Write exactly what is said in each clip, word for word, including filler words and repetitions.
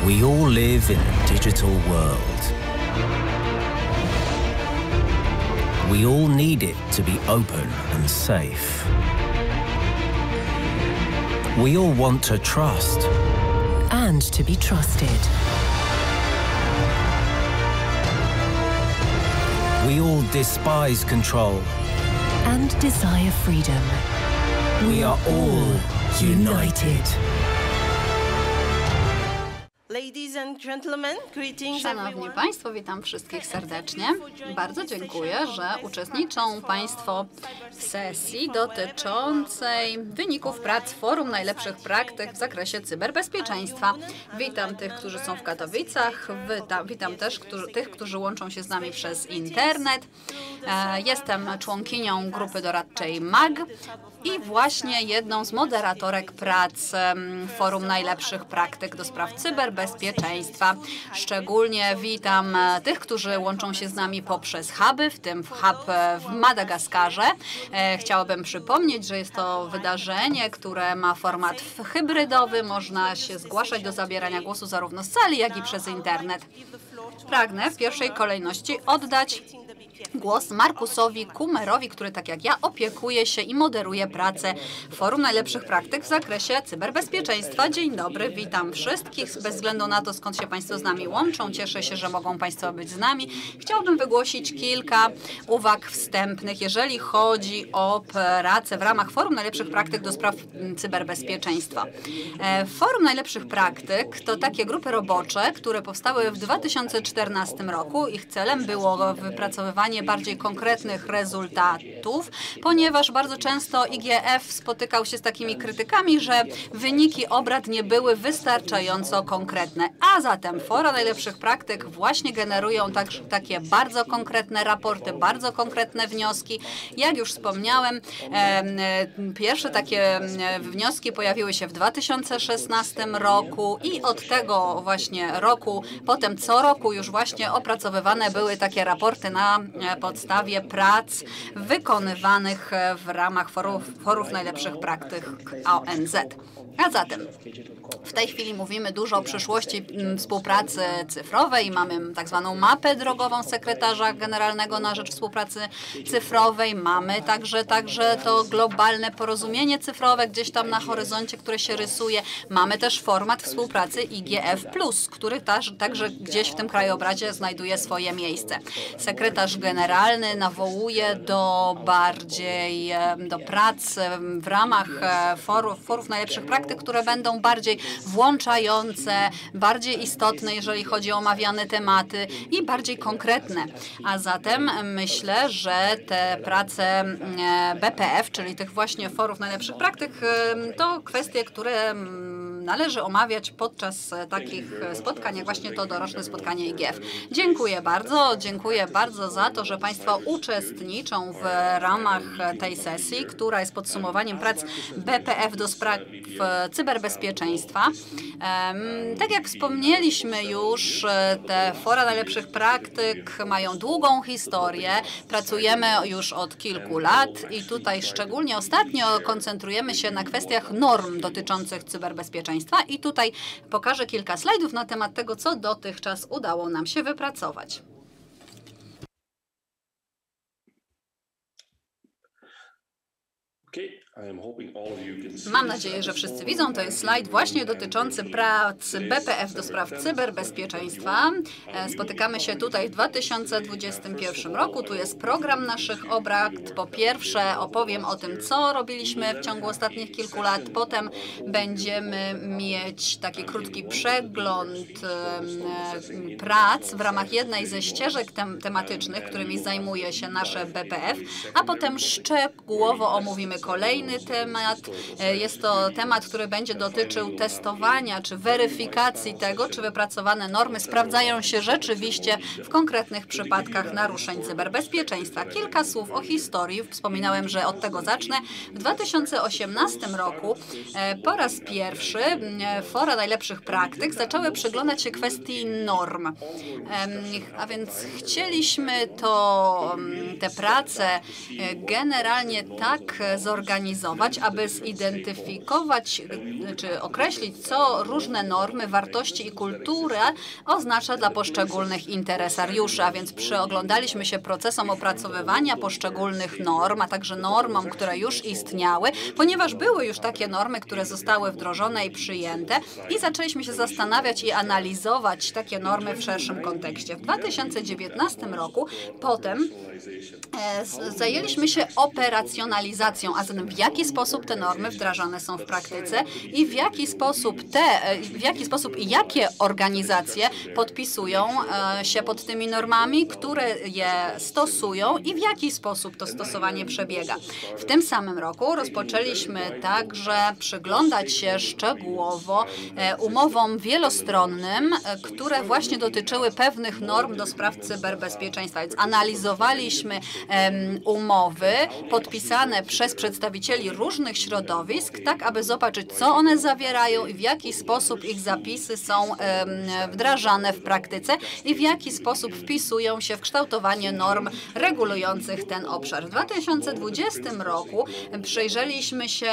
We all live in a digital world. We all need it to be open and safe. We all want to trust. And to be trusted. We all despise control. And desire freedom. We are all united. Ladies and gentlemen, greetings Szanowni everyone. Państwo, witam wszystkich serdecznie. Bardzo dziękuję, że uczestniczą Państwo w sesji dotyczącej wyników prac Forum Najlepszych Praktyk w zakresie cyberbezpieczeństwa. Witam tych, którzy są w Katowicach, witam, witam też którzy, tych, którzy łączą się z nami przez internet. Jestem członkinią grupy doradczej M A G i właśnie jedną z moderatorek prac Forum Najlepszych Praktyk do spraw cyberbezpieczeństwa. Szczególnie witam tych, którzy łączą się z nami poprzez huby, w tym hub w Madagaskarze. Chciałabym przypomnieć, że jest to wydarzenie, które ma format hybrydowy. Można się zgłaszać do zabierania głosu zarówno z sali, jak i przez internet. Pragnę w pierwszej kolejności oddać głos Markusowi Kumerowi, który tak jak ja opiekuje się i moderuje pracę Forum Najlepszych Praktyk w zakresie cyberbezpieczeństwa. Dzień dobry, witam wszystkich, bez względu na to, skąd się Państwo z nami łączą. Cieszę się, że mogą Państwo być z nami. Chciałabym wygłosić kilka uwag wstępnych, jeżeli chodzi o pracę w ramach Forum Najlepszych Praktyk do spraw cyberbezpieczeństwa. Forum Najlepszych Praktyk to takie grupy robocze, które powstały w dwa tysiące czternastym roku. Ich celem było wypracowywanie bardziej konkretnych rezultatów, ponieważ bardzo często I G F spotykał się z takimi krytykami, że wyniki obrad nie były wystarczająco konkretne. A zatem Fora Najlepszych Praktyk właśnie generują tak, takie bardzo konkretne raporty, bardzo konkretne wnioski. Jak już wspomniałem, pierwsze takie wnioski pojawiły się w dwa tysiące szesnastym roku i od tego właśnie roku, potem co roku już właśnie opracowywane były takie raporty na podstawie prac wykonywanych w ramach forów, forów najlepszych praktyk O N Z. A zatem w tej chwili mówimy dużo o przyszłości współpracy cyfrowej. Mamy tak zwaną mapę drogową sekretarza generalnego na rzecz współpracy cyfrowej. Mamy także, także to globalne porozumienie cyfrowe gdzieś tam na horyzoncie, które się rysuje. Mamy też format współpracy I G F plus, który też, także gdzieś w tym krajobrazie znajduje swoje miejsce. Sekretarz generalny nawołuje do bardziej do prac w ramach forów, forów najlepszych praktyk, które będą bardziej włączające, bardziej istotne, jeżeli chodzi o omawiane tematy i bardziej konkretne. A zatem myślę, że te prace B P F, czyli tych właśnie forów najlepszych praktyk, to kwestie, które należy omawiać podczas takich spotkań, jak właśnie to doroczne spotkanie I G F. Dziękuję bardzo, dziękuję bardzo za to, że Państwo uczestniczą w ramach tej sesji, która jest podsumowaniem prac B P F do spraw cyberbezpieczeństwa. Tak jak wspomnieliśmy już, te fora najlepszych praktyk mają długą historię. Pracujemy już od kilku lat i tutaj szczególnie ostatnio koncentrujemy się na kwestiach norm dotyczących cyberbezpieczeństwa i tutaj pokażę kilka slajdów na temat tego, co dotychczas udało nam się wypracować. Mam nadzieję, że wszyscy widzą. To jest slajd właśnie dotyczący prac B P F do spraw cyberbezpieczeństwa. Spotykamy się tutaj w dwa tysiące dwudziestym pierwszym roku. Tu jest program naszych obrad. Po pierwsze opowiem o tym, co robiliśmy w ciągu ostatnich kilku lat. Potem będziemy mieć taki krótki przegląd prac w ramach jednej ze ścieżek tem tematycznych, którymi zajmuje się nasze B P F, a potem szczegółowo omówimy kolejny temat. Jest to temat, który będzie dotyczył testowania czy weryfikacji tego, czy wypracowane normy sprawdzają się rzeczywiście w konkretnych przypadkach naruszeń cyberbezpieczeństwa. Kilka słów o historii. Wspominałem, że od tego zacznę. W dwa tysiące osiemnastym roku po raz pierwszy fora najlepszych praktyk zaczęły przyglądać się kwestii norm. A więc chcieliśmy to, te prace generalnie tak zorganizować, przeanalizować, aby zidentyfikować czy określić, co różne normy, wartości i kultura oznacza dla poszczególnych interesariuszy. A więc przyoglądaliśmy się procesom opracowywania poszczególnych norm, a także normom, które już istniały, ponieważ były już takie normy, które zostały wdrożone i przyjęte i zaczęliśmy się zastanawiać i analizować takie normy w szerszym kontekście. W dwa tysiące dziewiętnastym roku potem e, zajęliśmy się operacjonalizacją, a zatem w jaki sposób te normy wdrażane są w praktyce i w jaki sposób te, w jaki sposób i jakie organizacje podpisują e, się pod tymi normami, które je stosują i w jaki sposób to stosowanie przebiega. W tym samym roku rozpoczęliśmy także przyglądać się szczegółowo e, umowom wielostronnym, e, które właśnie dotyczyły pewnych norm do spraw cyberbezpieczeństwa. Więc analizowaliśmy e, umowy podpisane przez przedstawicieli różnych środowisk, tak aby zobaczyć, co one zawierają i w jaki sposób ich zapisy są e, wdrażane w praktyce i w jaki sposób wpisują się w kształtowanie norm regulujących ten obszar. W dwa tysiące dwudziestym roku przyjrzeliśmy się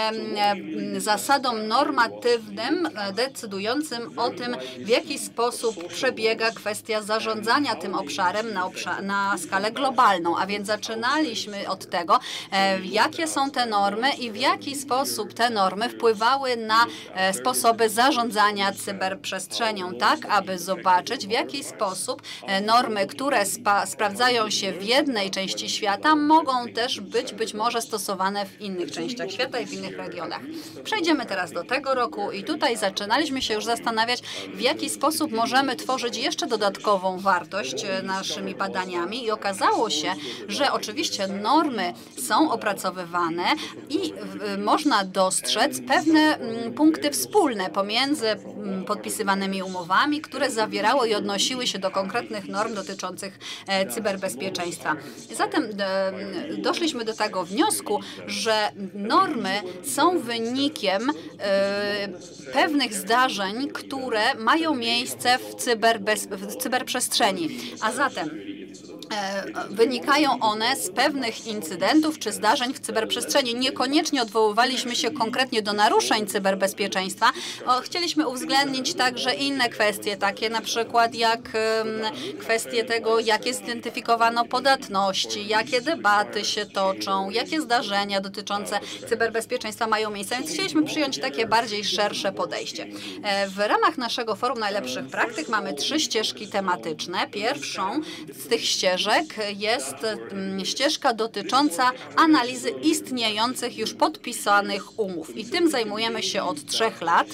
zasadom normatywnym decydującym o tym, w jaki sposób przebiega kwestia zarządzania tym obszarem na, obszar, na skalę globalną, a więc zaczynaliśmy od tego, jakie są te normy i w jaki sposób te normy wpływały na sposoby zarządzania cyberprzestrzenią, tak aby zobaczyć, w jaki sposób normy, które spa, sprawdzają się w jednej części świata, mogą też być być może stosowane w innych częściach świata i w innych regionach. Przejdziemy teraz do tego roku i tutaj zaczynaliśmy się już zastanawiać, w jaki sposób możemy tworzyć jeszcze dodatkową wartość naszymi badaniami i okazało się, że oczywiście normy są opracowywane i można dostrzec pewne punkty wspólne pomiędzy podpisywanymi umowami, które zawierały i odnosiły się do konkretnych norm dotyczących cyberbezpieczeństwa. Zatem doszliśmy do tego wniosku, że normy są wynikiem pewnych zdarzeń, które mają miejsce w, cyberbez... w cyberprzestrzeni. A zatem wynikają one z pewnych incydentów czy zdarzeń w cyberprzestrzeni. Niekoniecznie odwoływaliśmy się konkretnie do naruszeń cyberbezpieczeństwa. O, chcieliśmy uwzględnić także inne kwestie, takie na przykład jak um, kwestie tego, jakie zidentyfikowano podatności, jakie debaty się toczą, jakie zdarzenia dotyczące cyberbezpieczeństwa mają miejsce. Więc chcieliśmy przyjąć takie bardziej szersze podejście. W ramach naszego Forum Najlepszych Praktyk mamy trzy ścieżki tematyczne. Pierwszą z tych ścieżek jest ścieżka dotycząca analizy istniejących już podpisanych umów i tym zajmujemy się od trzech lat.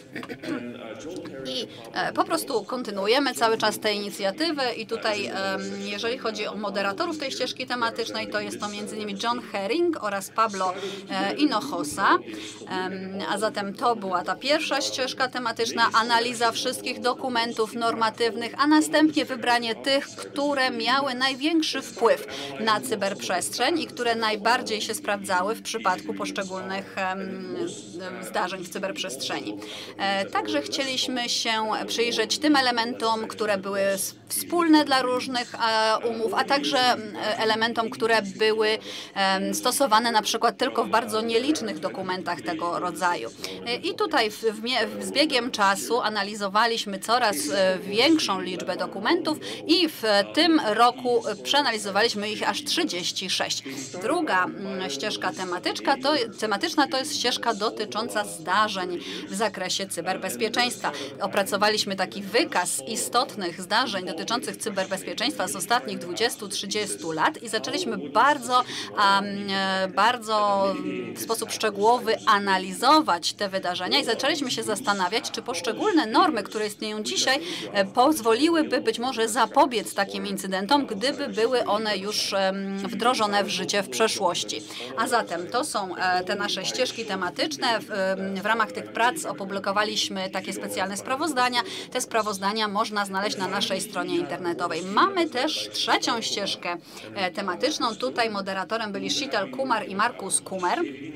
I po prostu kontynuujemy cały czas tę inicjatywę i tutaj, jeżeli chodzi o moderatorów tej ścieżki tematycznej, to jest to między innymi John Herring oraz Pablo Hinojosa. A zatem to była ta pierwsza ścieżka tematyczna, analiza wszystkich dokumentów normatywnych, a następnie wybranie tych, które miały największy wpływ na cyberprzestrzeń i które najbardziej się sprawdzały w przypadku poszczególnych zdarzeń w cyberprzestrzeni. Także chcieliśmy się przyjrzeć tym elementom, które były wspólne dla różnych umów, a także elementom, które były stosowane na przykład tylko w bardzo nielicznych dokumentach tego rodzaju. I tutaj w, w, z biegiem czasu analizowaliśmy coraz większą liczbę dokumentów i w tym roku przeanalizowaliśmy ich aż trzydzieści sześć. Druga ścieżka tematyczna to, tematyczna to jest ścieżka dotycząca zdarzeń w zakresie cyberbezpieczeństwa. Opracowaliśmy taki wykaz istotnych zdarzeń dotyczących cyberbezpieczeństwa z ostatnich dwudziestu do trzydziestu lat i zaczęliśmy bardzo, um, bardzo w sposób szczegółowy analizować te wydarzenia i zaczęliśmy się zastanawiać, czy poszczególne normy, które istnieją dzisiaj, pozwoliłyby być może zapobiec takim incydentom, gdyby były one już um, wdrożone w życie w przeszłości. A zatem to są te nasze ścieżki tematyczne. W, w ramach tych prac opublikowaliśmy takie specjalne sprawozdania. Te sprawozdania można znaleźć na naszej stronie internetowej. Mamy też trzecią ścieżkę tematyczną. Tutaj moderatorem byli Sheetal Kumar i Markus Kummer.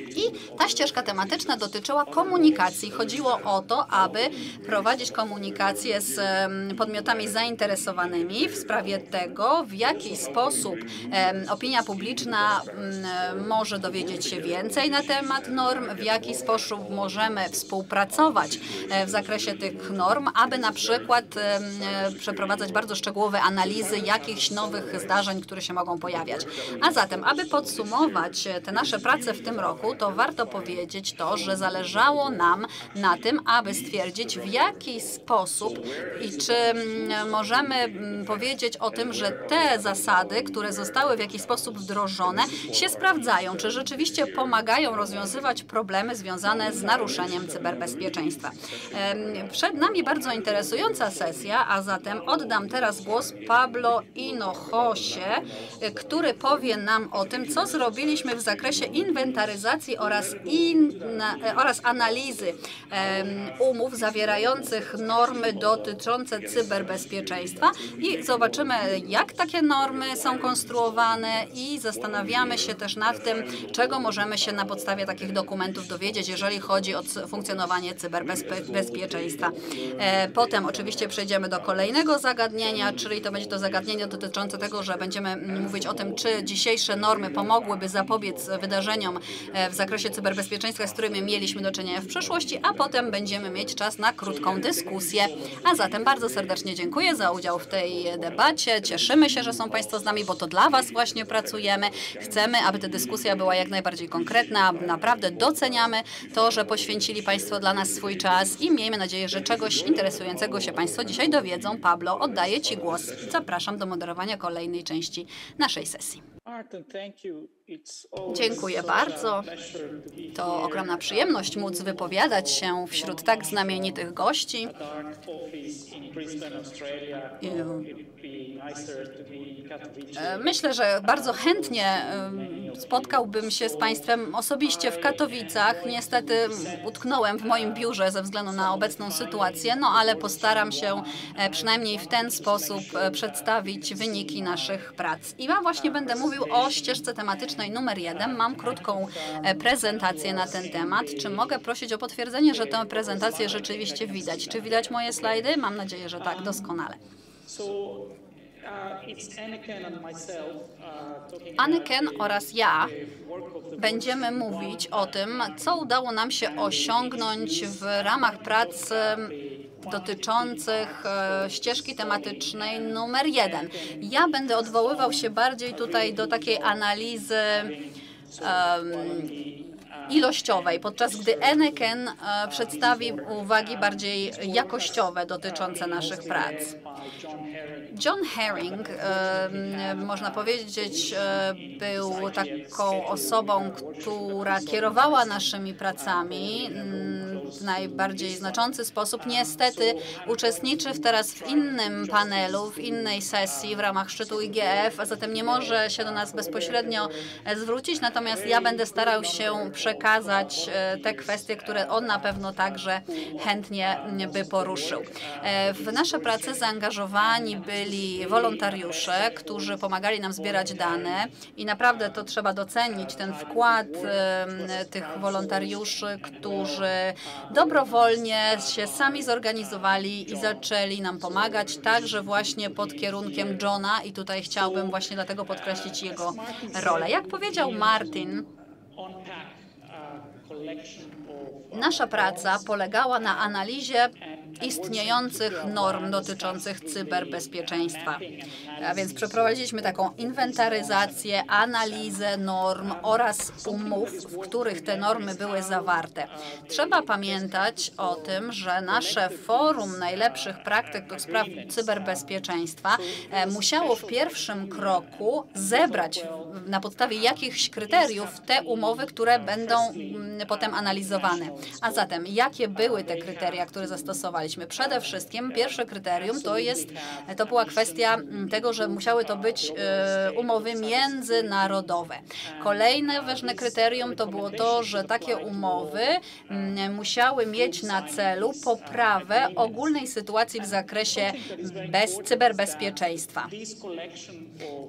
I ta ścieżka tematyczna dotyczyła komunikacji. Chodziło o to, aby prowadzić komunikację z podmiotami zainteresowanymi w sprawie tego, w jaki sposób opinia publiczna może dowiedzieć się więcej na temat norm, w jaki sposób możemy współpracować w zakresie tych norm, aby na przykład przeprowadzać bardzo szczegółowe analizy jakichś nowych zdarzeń, które się mogą pojawiać. A zatem, aby podsumować te nasze prace w tym roku, to warto powiedzieć to, że zależało nam na tym, aby stwierdzić, w jaki sposób i czy możemy powiedzieć o tym, że te zasady, które zostały w jakiś sposób wdrożone, się sprawdzają, czy rzeczywiście pomagają rozwiązywać problemy związane z naruszeniem cyberbezpieczeństwa. Przed nami bardzo interesująca sesja, a zatem oddam teraz głos Pablo Hinojosie, który powie nam o tym, co zrobiliśmy w zakresie inwentaryzacji oraz, in, oraz analizy umów zawierających normy dotyczące cyberbezpieczeństwa i zobaczymy, jak takie normy są konstruowane i zastanawiamy się też nad tym, czego możemy się na podstawie takich dokumentów dowiedzieć, jeżeli chodzi o funkcjonowanie cyberbezpieczeństwa. Potem oczywiście przejdziemy do kolejnego zagadnienia, czyli to będzie to zagadnienie dotyczące tego, że będziemy mówić o tym, czy dzisiejsze normy pomogłyby zapobiec wydarzeniom w zakresie cyberbezpieczeństwa, z którymi mieliśmy do czynienia w przeszłości, a potem będziemy mieć czas na krótką dyskusję. A zatem bardzo serdecznie dziękuję za udział w tej debacie. Cieszymy się, że są Państwo z nami, bo to dla Was właśnie pracujemy. Chcemy, aby ta dyskusja była jak najbardziej konkretna. Naprawdę doceniamy to, że poświęcili Państwo dla nas swój czas i miejmy nadzieję, że czegoś interesującego się Państwo dzisiaj dowiedzą. Pablo, oddaję Ci głos. Zapraszam do moderowania kolejnej części naszej sesji. Dziękuję bardzo. To ogromna przyjemność móc wypowiadać się wśród tak znamienitych gości. Myślę, że bardzo chętnie spotkałbym się z Państwem osobiście w Katowicach. Niestety utknąłem w moim biurze ze względu na obecną sytuację, no ale postaram się przynajmniej w ten sposób przedstawić wyniki naszych prac. I ja właśnie będę mówił o ścieżce tematycznej numer jeden. Mam krótką prezentację na ten temat. Czy mogę prosić o potwierdzenie, że tę prezentację rzeczywiście widać? Czy widać moje slajdy? Mam nadzieję, że tak, doskonale. Anneken oraz ja będziemy mówić o tym, co udało nam się osiągnąć w ramach prac dotyczących ścieżki tematycznej numer jeden. Ja będę odwoływał się bardziej tutaj do takiej analizy um, ilościowej, podczas gdy Anneken przedstawi uwagi bardziej jakościowe dotyczące naszych prac. John Herring, można powiedzieć, był taką osobą, która kierowała naszymi pracami w najbardziej znaczący sposób. Niestety uczestniczy teraz w innym panelu, w innej sesji w ramach szczytu I G F, a zatem nie może się do nas bezpośrednio zwrócić, natomiast ja będę starał się przekazać te kwestie, które on na pewno także chętnie by poruszył. W nasze prace zaangażowani byli wolontariusze, którzy pomagali nam zbierać dane i naprawdę to trzeba docenić, ten wkład tych wolontariuszy, którzy dobrowolnie się sami zorganizowali i zaczęli nam pomagać, także właśnie pod kierunkiem Johna i tutaj chciałbym właśnie dlatego podkreślić jego rolę. Jak powiedział Martin, nasza praca polegała na analizie istniejących norm dotyczących cyberbezpieczeństwa. A więc przeprowadziliśmy taką inwentaryzację, analizę norm oraz umów, w których te normy były zawarte. Trzeba pamiętać o tym, że nasze forum najlepszych praktyk do spraw cyberbezpieczeństwa musiało w pierwszym kroku zebrać na podstawie jakichś kryteriów te umowy, które będą potem analizowane. A zatem, jakie były te kryteria, które zastosowaliśmy? Przede wszystkim pierwsze kryterium to jest, to była kwestia tego, że musiały to być umowy międzynarodowe. Kolejne ważne kryterium to było to, że takie umowy musiały mieć na celu poprawę ogólnej sytuacji w zakresie bez cyberbezpieczeństwa.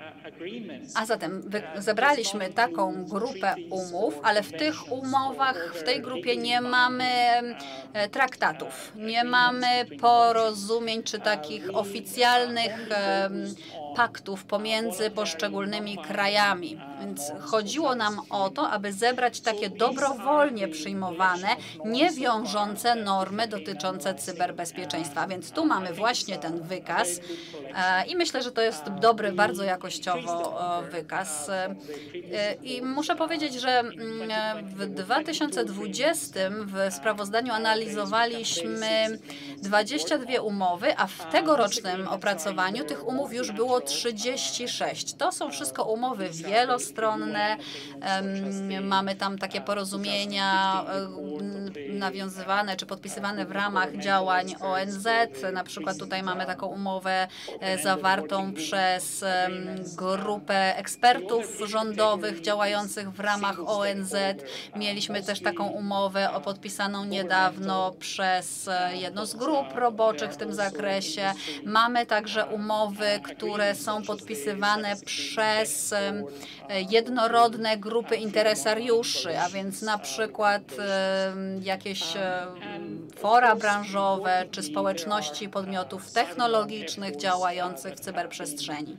A zatem zebraliśmy taką grupę umów, ale w tych umowach, w tej grupie nie mamy traktatów, nie mamy porozumień czy takich oficjalnych paktów pomiędzy poszczególnymi krajami. Więc chodziło nam o to, aby zebrać takie dobrowolnie przyjmowane, niewiążące normy dotyczące cyberbezpieczeństwa. Więc tu mamy właśnie ten wykaz i myślę, że to jest dobry, bardzo jakościowo wykaz. I muszę powiedzieć, że w dwa tysiące dwudziestym w sprawozdaniu analizowaliśmy dwadzieścia dwie umowy, a w tegorocznym opracowaniu tych umów już było trzydzieści sześć. To są wszystko umowy wielostronne. Mamy tam takie porozumienia nawiązywane czy podpisywane w ramach działań O N Z. Na przykład tutaj mamy taką umowę zawartą przez grupę ekspertów rządowych działających w ramach O N Z. Mieliśmy też taką umowę podpisaną niedawno przez jedną z grup roboczych w tym zakresie. Mamy także umowy, które są podpisywane przez jednorodne grupy interesariuszy, a więc na przykład jakieś fora branżowe czy społeczności podmiotów technologicznych działających w cyberprzestrzeni.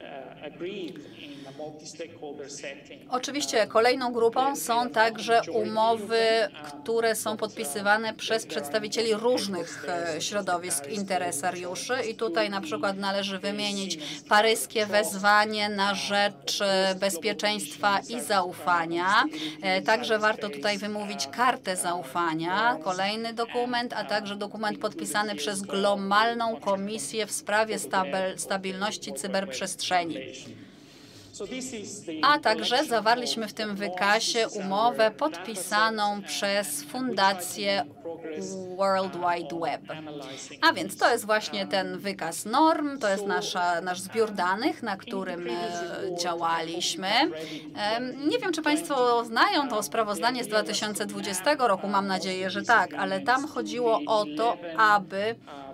Oczywiście kolejną grupą są także umowy, które są podpisywane przez przedstawicieli różnych środowisk interesariuszy i tutaj na przykład należy wymienić paryskie wezwanie na rzecz bezpieczeństwa i zaufania. Także warto tutaj wymówić kartę zaufania, kolejny dokument, a także dokument podpisany przez Globalną Komisję w sprawie stabilności cyberprzestrzeni. A także zawarliśmy w tym wykazie umowę podpisaną przez Fundację World Wide Web. A więc to jest właśnie ten wykaz norm, to jest nasza, nasz zbiór danych, na którym działaliśmy. Nie wiem, czy Państwo znają to sprawozdanie z dwa tysiące dwudziestego roku, mam nadzieję, że tak, ale tam chodziło o to, aby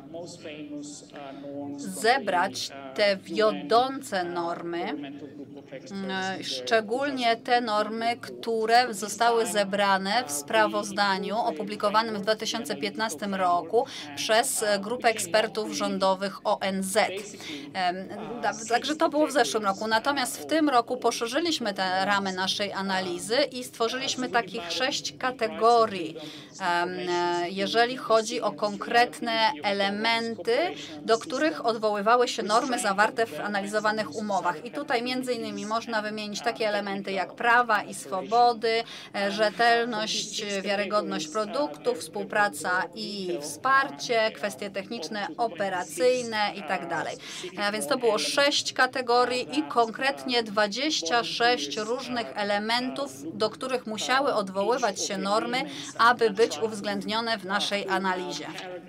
zebrać te wiodące normy, szczególnie te normy, które zostały zebrane w sprawozdaniu opublikowanym w dwa tysiące piętnastym roku przez grupę ekspertów rządowych O N Z. Także to było w zeszłym roku. Natomiast w tym roku poszerzyliśmy te ramy naszej analizy i stworzyliśmy takich sześć kategorii, jeżeli chodzi o konkretne elementy, do których odwoływały się normy zawarte w analizowanych umowach. I tutaj między innymi można wymienić takie elementy jak prawa i swobody, rzetelność, wiarygodność produktów, współpraca i wsparcie, kwestie techniczne, operacyjne itd. Więc to było sześć kategorii i konkretnie dwadzieścia sześć różnych elementów, do których musiały odwoływać się normy, aby być uwzględnione w naszej analizie.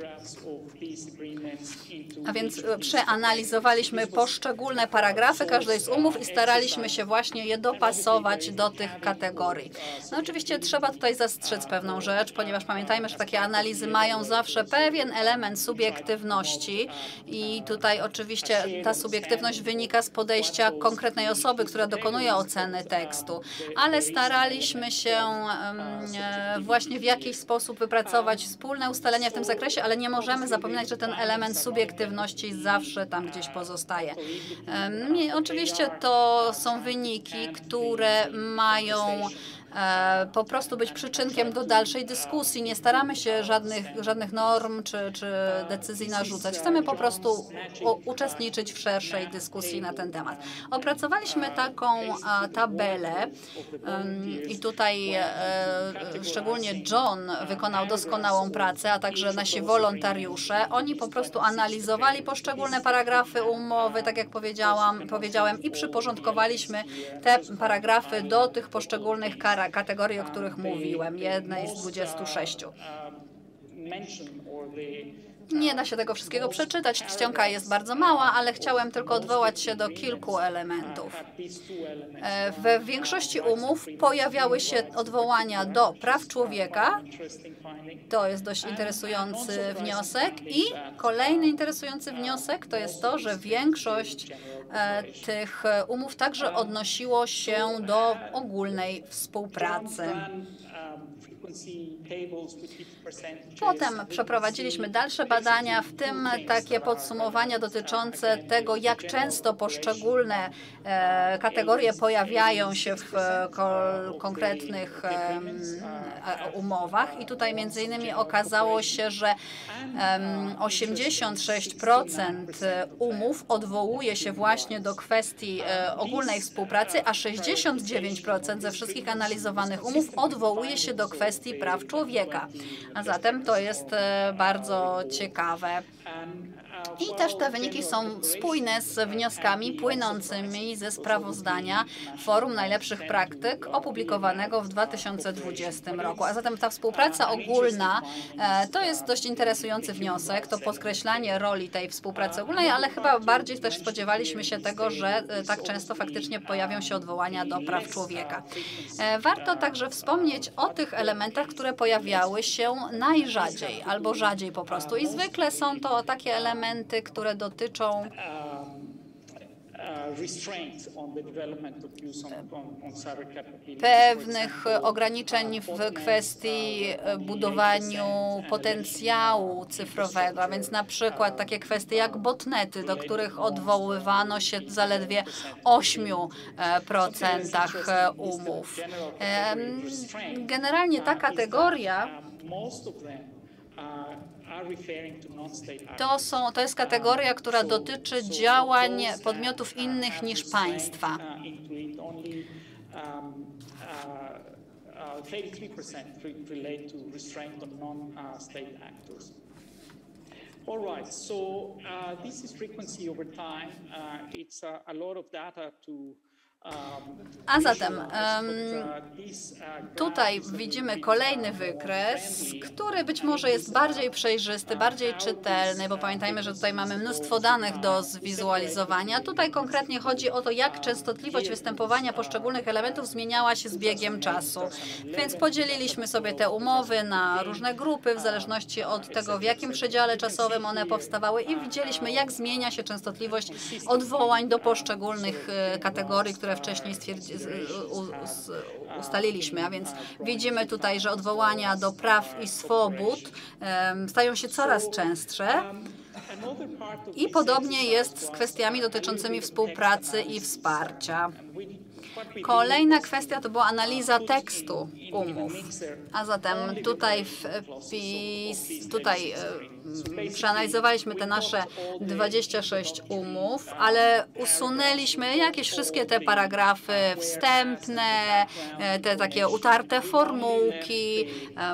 A więc przeanalizowaliśmy poszczególne paragrafy każdej z umów i staraliśmy się właśnie je dopasować do tych kategorii. No oczywiście trzeba tutaj zastrzec pewną rzecz, ponieważ pamiętajmy, że takie analizy mają zawsze pewien element subiektywności i tutaj oczywiście ta subiektywność wynika z podejścia konkretnej osoby, która dokonuje oceny tekstu, ale staraliśmy się właśnie w jakiś sposób wypracować wspólne ustalenia w tym zakresie, ale nie możemy zapominać, że ten element subiektywności zawsze tam gdzieś pozostaje. Oczywiście to są wyniki, które mają po prostu być przyczynkiem do dalszej dyskusji. Nie staramy się żadnych, żadnych norm czy, czy decyzji narzucać. Chcemy po prostu uczestniczyć w szerszej dyskusji na ten temat. Opracowaliśmy taką tabelę i tutaj szczególnie John wykonał doskonałą pracę, a także nasi wolontariusze. Oni po prostu analizowali poszczególne paragrafy umowy, tak jak powiedziałam, powiedziałem, i przyporządkowaliśmy te paragrafy do tych poszczególnych kar kategorii, o których mówiłem, jednej z dwudziestu sześciu. Nie da się tego wszystkiego przeczytać, czcionka jest bardzo mała, ale chciałem tylko odwołać się do kilku elementów. We większości umów pojawiały się odwołania do praw człowieka. To jest dość interesujący wniosek. I kolejny interesujący wniosek to jest to, że większość tych umów także odnosiło się do ogólnej współpracy. Potem przeprowadziliśmy dalsze badania, w tym takie podsumowania dotyczące tego, jak często poszczególne e, kategorie pojawiają się w e, ko konkretnych e, umowach. I tutaj między innymi okazało się, że e, osiemdziesiąt sześć procent umów odwołuje się właśnie do kwestii e, ogólnej współpracy, a sześćdziesiąt dziewięć procent ze wszystkich analizowanych umów odwołuje się do kwestii praw człowieka. A zatem to jest bardzo ciekawe. I też te wyniki są spójne z wnioskami płynącymi ze sprawozdania Forum Najlepszych Praktyk opublikowanego w dwa tysiące dwudziestym roku. A zatem ta współpraca ogólna to jest dość interesujący wniosek, to podkreślanie roli tej współpracy ogólnej, ale chyba bardziej też spodziewaliśmy się tego, że tak często faktycznie pojawią się odwołania do praw człowieka. Warto także wspomnieć o tych elementach, które pojawiały się najrzadziej albo rzadziej po prostu. I zwykle są to takie elementy, które dotyczą pewnych ograniczeń w kwestii budowaniu potencjału cyfrowego, a więc na przykład takie kwestie jak botnety, do których odwoływano się zaledwie ośmiu procentach umów. Generalnie ta kategoria To, są, to jest kategoria, która dotyczy działań podmiotów innych niż państwa. All right, so uh, this is frequency over time. Uh, it's uh, a lot of data to A zatem um, tutaj widzimy kolejny wykres, który być może jest bardziej przejrzysty, bardziej czytelny, bo pamiętajmy, że tutaj mamy mnóstwo danych do zwizualizowania. Tutaj konkretnie chodzi o to, jak częstotliwość występowania poszczególnych elementów zmieniała się z biegiem czasu. Więc podzieliliśmy sobie te umowy na różne grupy w zależności od tego, w jakim przedziale czasowym one powstawały i widzieliśmy, jak zmienia się częstotliwość odwołań do poszczególnych kategorii, które wcześniej ustaliliśmy, a więc widzimy tutaj, że odwołania do praw i swobód stają się coraz częstsze i podobnie jest z kwestiami dotyczącymi współpracy i wsparcia. Kolejna kwestia to była analiza tekstu umów. A zatem tutaj, wpis, tutaj e, przeanalizowaliśmy te nasze dwadzieścia sześć umów, ale usunęliśmy jakieś wszystkie te paragrafy wstępne, te takie utarte formułki,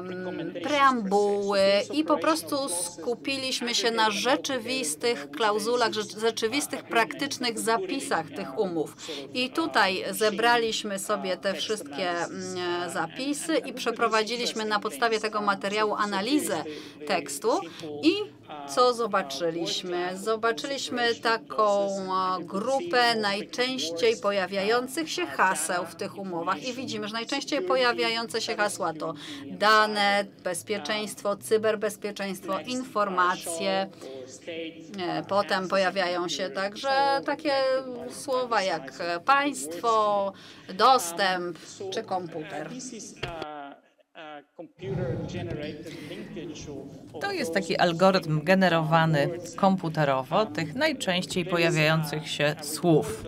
preambuły i po prostu skupiliśmy się na rzeczywistych klauzulach, rzeczywistych praktycznych zapisach tych umów. I tutaj zebraliśmy sobie te wszystkie zapisy i przeprowadziliśmy na podstawie tego materiału analizę tekstu i co zobaczyliśmy? Zobaczyliśmy taką grupę najczęściej pojawiających się haseł w tych umowach i widzimy, że najczęściej pojawiające się hasła to dane, bezpieczeństwo, cyberbezpieczeństwo, informacje. Potem pojawiają się także takie słowa jak państwo, dostęp czy komputer. To jest taki algorytm generowany komputerowo tych najczęściej pojawiających się słów.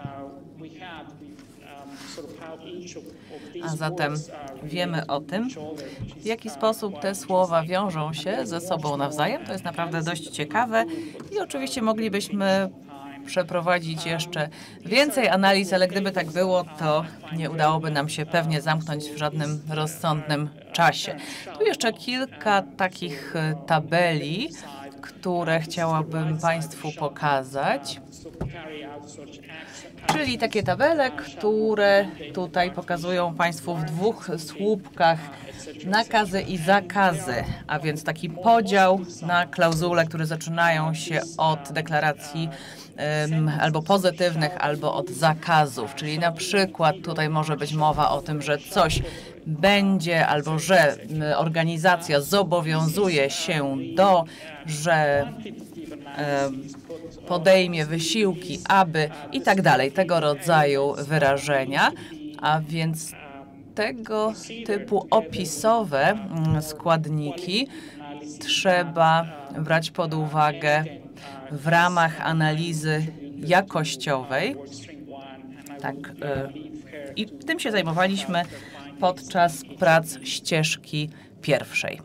A zatem wiemy o tym, w jaki sposób te słowa wiążą się ze sobą nawzajem. To jest naprawdę dość ciekawe i oczywiście moglibyśmy przeprowadzić jeszcze więcej analiz, ale gdyby tak było, to nie udałoby nam się pewnie zamknąć w żadnym rozsądnym czasie. Tu jeszcze kilka takich tabeli, które chciałabym Państwu pokazać. Czyli takie tabele, które tutaj pokazują Państwu w dwóch słupkach nakazy i zakazy, a więc taki podział na klauzule, które zaczynają się od deklaracji um, albo pozytywnych, albo od zakazów. Czyli na przykład tutaj może być mowa o tym, że coś będzie, albo że organizacja zobowiązuje się do, że um, podejmie wysiłki, aby i tak dalej, tego rodzaju wyrażenia, a więc tego typu opisowe składniki trzeba brać pod uwagę w ramach analizy jakościowej. Tak, i tym się zajmowaliśmy podczas prac ścieżki pierwszej.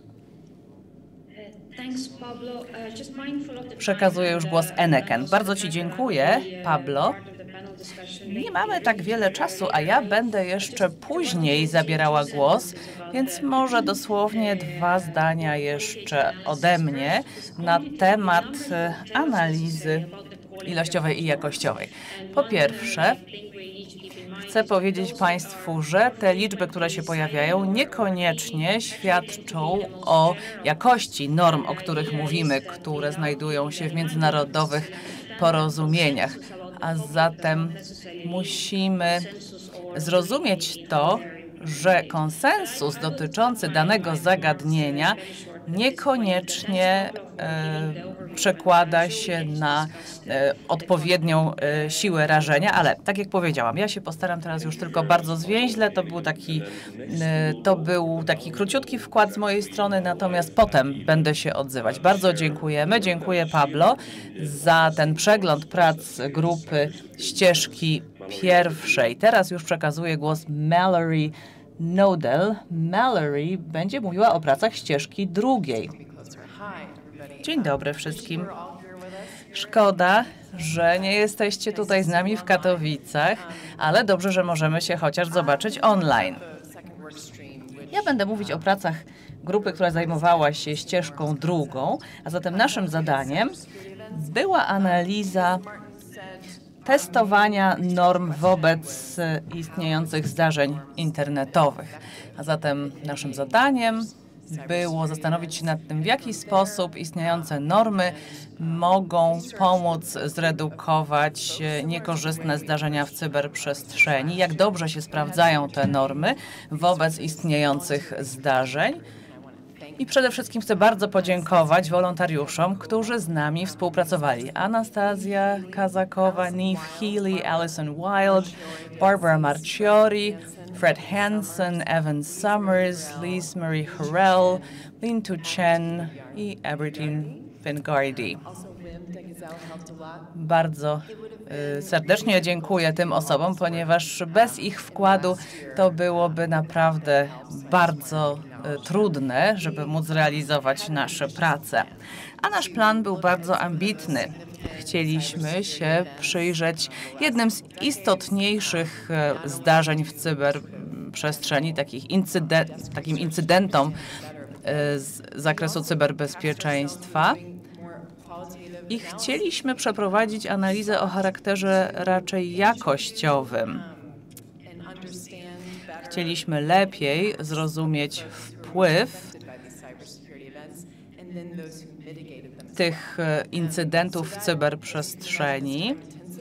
Przekazuję już głos Eneken. Bardzo Ci dziękuję, Pablo. Nie mamy tak wiele czasu, a ja będę jeszcze później zabierała głos, więc może dosłownie dwa zdania jeszcze ode mnie na temat analizy ilościowej i jakościowej. Po pierwsze, chcę powiedzieć Państwu, że te liczby, które się pojawiają, niekoniecznie świadczą o jakości norm, o których mówimy, które znajdują się w międzynarodowych porozumieniach. A zatem musimy zrozumieć to, że konsensus dotyczący danego zagadnienia niekoniecznie e, przekłada się na e, odpowiednią e, siłę rażenia, ale tak jak powiedziałam, ja się postaram teraz już tylko bardzo zwięźle. To był taki, e, to był taki króciutki wkład z mojej strony, natomiast potem będę się odzywać. Bardzo dziękujemy. Dziękuję, Pablo, za ten przegląd prac grupy ścieżki pierwszej. Teraz już przekazuję głos Mallory Nodell. Mallory będzie mówiła o pracach ścieżki drugiej. Dzień dobry wszystkim. Szkoda, że nie jesteście tutaj z nami w Katowicach, ale dobrze, że możemy się chociaż zobaczyć online. Ja będę mówić o pracach grupy, która zajmowała się ścieżką drugą, a zatem naszym zadaniem była analiza testowania norm wobec istniejących zdarzeń internetowych. A zatem naszym zadaniem było zastanowić się nad tym, w jaki sposób istniejące normy mogą pomóc zredukować niekorzystne zdarzenia w cyberprzestrzeni, jak dobrze się sprawdzają te normy wobec istniejących zdarzeń. I przede wszystkim chcę bardzo podziękować wolontariuszom, którzy z nami współpracowali. Anastazja Kazakowa, Neve Healy, Alison Wild, Barbara Marciori, Fred Hansen, Evan Summers, Lise Marie Harrell, Lin Tu Chen i Aberdeen Fingardi. Bardzo y, serdecznie dziękuję tym osobom, ponieważ bez ich wkładu to byłoby naprawdę bardzo y, trudne, żeby móc realizować nasze prace. A nasz plan był bardzo ambitny. Chcieliśmy się przyjrzeć jednym z istotniejszych y, zdarzeń w cyberprzestrzeni, takich incydent, takim incydentom y, z zakresu cyberbezpieczeństwa. I chcieliśmy przeprowadzić analizę o charakterze raczej jakościowym. Chcieliśmy lepiej zrozumieć wpływ tych incydentów w cyberprzestrzeni,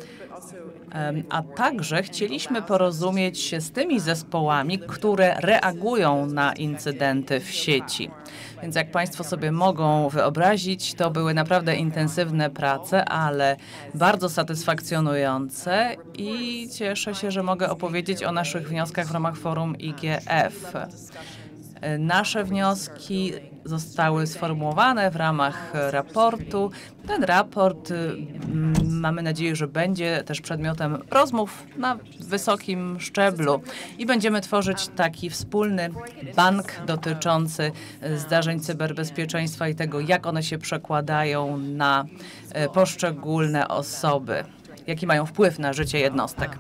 a także chcieliśmy porozumieć się z tymi zespołami, które reagują na incydenty w sieci. Więc jak Państwo sobie mogą wyobrazić, to były naprawdę intensywne prace, ale bardzo satysfakcjonujące i cieszę się, że mogę opowiedzieć o naszych wnioskach w ramach forum I G F. Nasze wnioski zostały sformułowane w ramach raportu. Ten raport, mamy nadzieję, że będzie też przedmiotem rozmów na wysokim szczeblu i będziemy tworzyć taki wspólny bank dotyczący zdarzeń cyberbezpieczeństwa i tego, jak one się przekładają na poszczególne osoby, jaki mają wpływ na życie jednostek.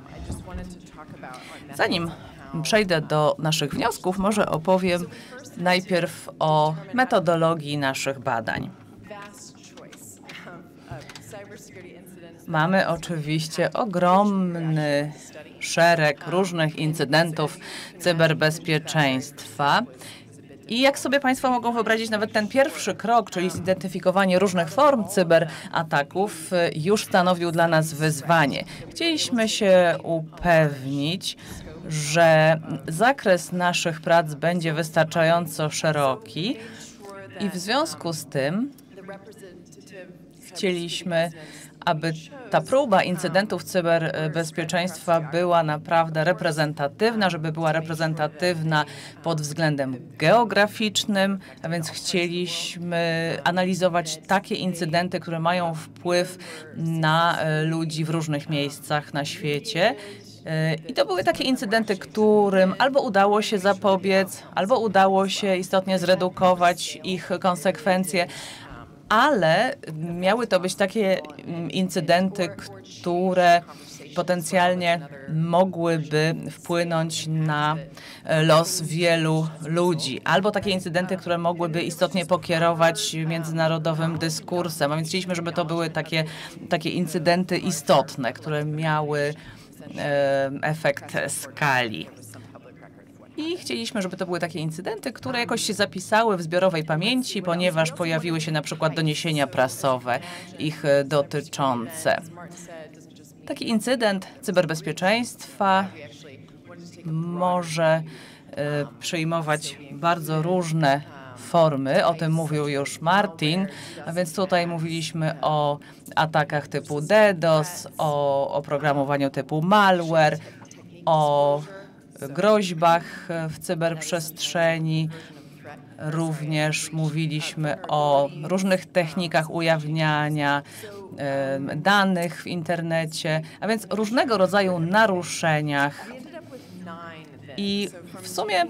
Zanim przejdę do naszych wniosków, może opowiem najpierw o metodologii naszych badań. Mamy oczywiście ogromny szereg różnych incydentów cyberbezpieczeństwa. I jak sobie Państwo mogą wyobrazić, nawet ten pierwszy krok, czyli zidentyfikowanie różnych form cyberataków, już stanowił dla nas wyzwanie. Chcieliśmy się upewnić, że zakres naszych prac będzie wystarczająco szeroki i w związku z tym chcieliśmy, aby ta próba incydentów cyberbezpieczeństwa była naprawdę reprezentatywna, żeby była reprezentatywna pod względem geograficznym, a więc chcieliśmy analizować takie incydenty, które mają wpływ na ludzi w różnych miejscach na świecie. I to były takie incydenty, którym albo udało się zapobiec, albo udało się istotnie zredukować ich konsekwencje, ale miały to być takie incydenty, które potencjalnie mogłyby wpłynąć na los wielu ludzi, albo takie incydenty, które mogłyby istotnie pokierować międzynarodowym dyskursem. A więc chcieliśmy, żeby to były takie, takie incydenty istotne, które miały e, efekt skali. I chcieliśmy, żeby to były takie incydenty, które jakoś się zapisały w zbiorowej pamięci, ponieważ pojawiły się na przykład doniesienia prasowe ich dotyczące. Taki incydent cyberbezpieczeństwa może y, przyjmować bardzo różne formy. O tym mówił już Martin, a więc tutaj mówiliśmy o atakach typu DDoS, o oprogramowaniu typu malware, o groźbach w cyberprzestrzeni. Również mówiliśmy o różnych technikach ujawniania e, danych w internecie, a więc różnego rodzaju naruszeniach. I w sumie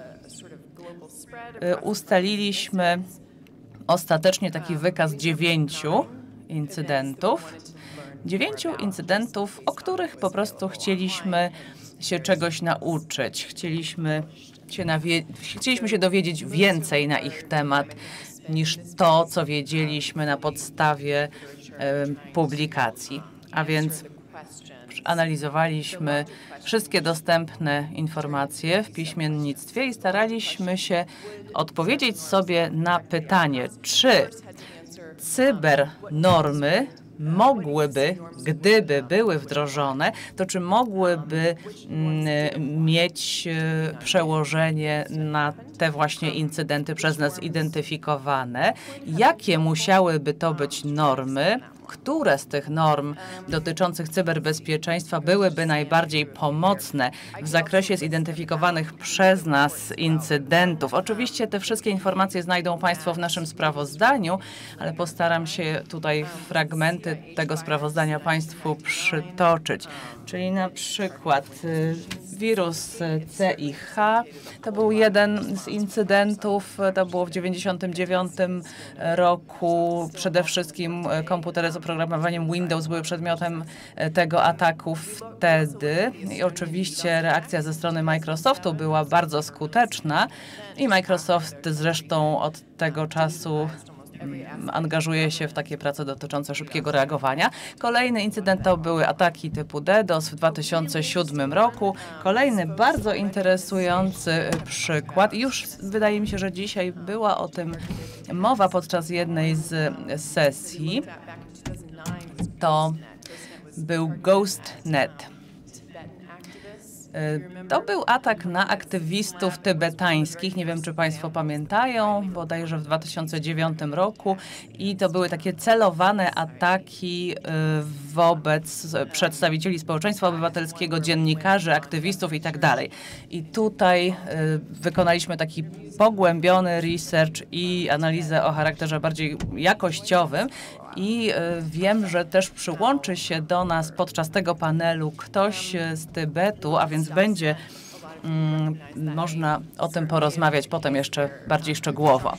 e, ustaliliśmy ostatecznie taki wykaz dziewięciu incydentów. Dziewięciu incydentów, o których po prostu chcieliśmy się czegoś nauczyć. Chcieliśmy się, chcieliśmy się dowiedzieć więcej na ich temat niż to, co wiedzieliśmy na podstawie e, publikacji. A więc analizowaliśmy wszystkie dostępne informacje w piśmiennictwie i staraliśmy się odpowiedzieć sobie na pytanie, czy cybernormy mogłyby, gdyby były wdrożone, to czy mogłyby mm, mieć e, przełożenie na te właśnie incydenty przez nas identyfikowane? Jakie musiałyby to być normy? Które z tych norm dotyczących cyberbezpieczeństwa byłyby najbardziej pomocne w zakresie zidentyfikowanych przez nas incydentów? Oczywiście te wszystkie informacje znajdą Państwo w naszym sprawozdaniu, ale postaram się tutaj fragmenty tego sprawozdania Państwu przytoczyć. Czyli na przykład wirus C I H to był jeden z incydentów, to było w dziewięćdziesiątym dziewiątym roku. Przede wszystkim komputery z oprogramowaniem Windows były przedmiotem tego ataku wtedy i oczywiście reakcja ze strony Microsoftu była bardzo skuteczna i Microsoft zresztą od tego czasu angażuje się w takie prace dotyczące szybkiego reagowania. Kolejny incydent to były ataki typu DDoS w dwa tysiące siódmym roku. Kolejny bardzo interesujący przykład. I już wydaje mi się, że dzisiaj była o tym mowa podczas jednej z sesji. To był GhostNet. To był atak na aktywistów tybetańskich. Nie wiem, czy Państwo pamiętają, bodajże w dwa tysiące dziewiątym roku. I to były takie celowane ataki wobec przedstawicieli społeczeństwa obywatelskiego, dziennikarzy, aktywistów i tak dalej. I tutaj wykonaliśmy taki pogłębiony research i analizę o charakterze bardziej jakościowym. I wiem, że też przyłączy się do nas podczas tego panelu ktoś z Tybetu, a więc będzie mm, można o tym porozmawiać potem jeszcze bardziej szczegółowo.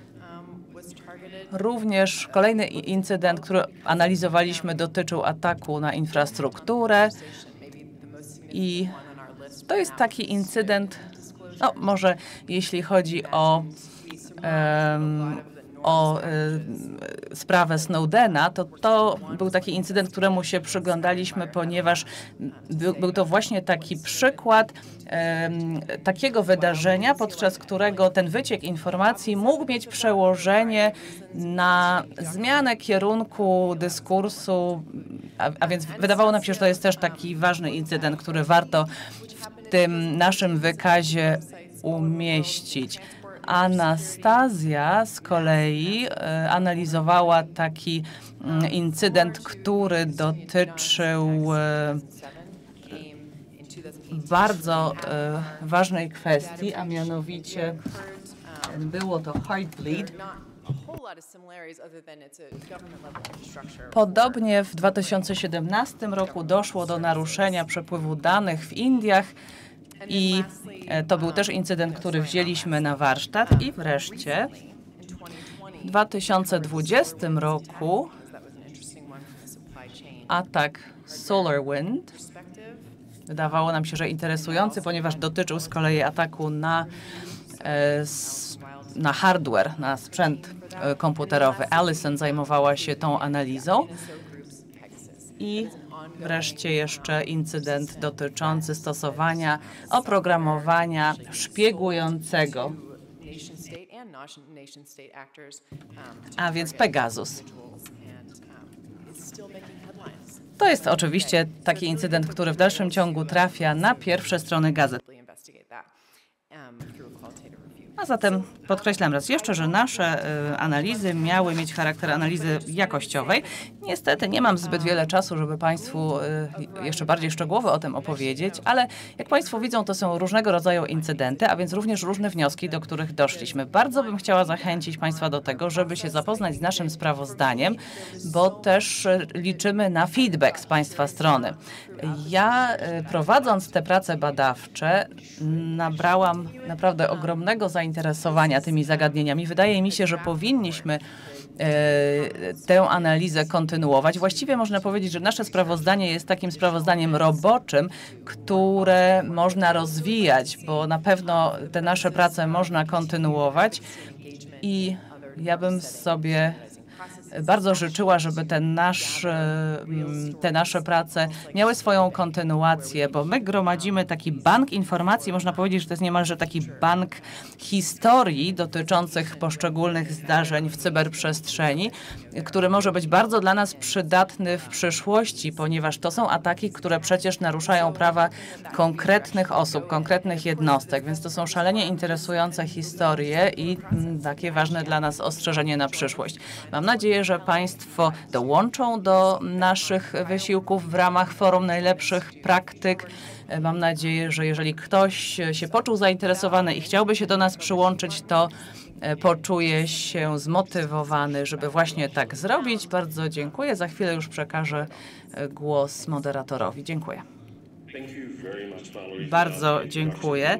Również kolejny incydent, który analizowaliśmy, dotyczył ataku na infrastrukturę i to jest taki incydent, no może jeśli chodzi o um, o y, sprawę Snowdena, to to był taki incydent, któremu się przyglądaliśmy, ponieważ był, był to właśnie taki przykład y, takiego wydarzenia, podczas którego ten wyciek informacji mógł mieć przełożenie na zmianę kierunku dyskursu, a, a więc wydawało nam się, że to jest też taki ważny incydent, który warto w tym naszym wykazie umieścić. Anastazja z kolei e, analizowała taki mm, incydent, który dotyczył e, bardzo e, ważnej kwestii, a mianowicie było to Heartbleed. Podobnie w dwa tysiące siedemnastym roku doszło do naruszenia przepływu danych w Indiach i to był też incydent, który wzięliśmy na warsztat. I wreszcie w dwa tysiące dwudziestym roku atak SolarWind. Wydawało nam się, że interesujący, ponieważ dotyczył z kolei ataku na, na hardware, na sprzęt komputerowy. Allison zajmowała się tą analizą. I wreszcie jeszcze incydent dotyczący stosowania oprogramowania szpiegującego, a więc Pegasus. To jest oczywiście taki incydent, który w dalszym ciągu trafia na pierwsze strony gazet. A zatem podkreślam raz jeszcze, że nasze y, analizy miały mieć charakter analizy jakościowej. Niestety nie mam zbyt wiele czasu, żeby Państwu y, jeszcze bardziej szczegółowo o tym opowiedzieć, ale jak Państwo widzą, to są różnego rodzaju incydenty, a więc również różne wnioski, do których doszliśmy. Bardzo bym chciała zachęcić Państwa do tego, żeby się zapoznać z naszym sprawozdaniem, bo też y, liczymy na feedback z Państwa strony. Ja y, prowadząc te prace badawcze nabrałam naprawdę ogromnego zainteresowania tymi zagadnieniami. Wydaje mi się, że powinniśmy e, tę analizę kontynuować. Właściwie można powiedzieć, że nasze sprawozdanie jest takim sprawozdaniem roboczym, które można rozwijać, bo na pewno te nasze prace można kontynuować i ja bym sobie bardzo życzyła, żeby ten nasz, te nasze prace miały swoją kontynuację, bo my gromadzimy taki bank informacji, można powiedzieć, że to jest niemalże taki bank historii dotyczących poszczególnych zdarzeń w cyberprzestrzeni, który może być bardzo dla nas przydatny w przyszłości, ponieważ to są ataki, które przecież naruszają prawa konkretnych osób, konkretnych jednostek, więc to są szalenie interesujące historie i takie ważne dla nas ostrzeżenie na przyszłość. Mam nadzieję, że Państwo dołączą do naszych wysiłków w ramach Forum Najlepszych Praktyk. Mam nadzieję, że jeżeli ktoś się poczuł zainteresowany i chciałby się do nas przyłączyć, to poczuje się zmotywowany, żeby właśnie tak zrobić. Bardzo dziękuję. Za chwilę już przekażę głos moderatorowi. Dziękuję. Bardzo dziękuję.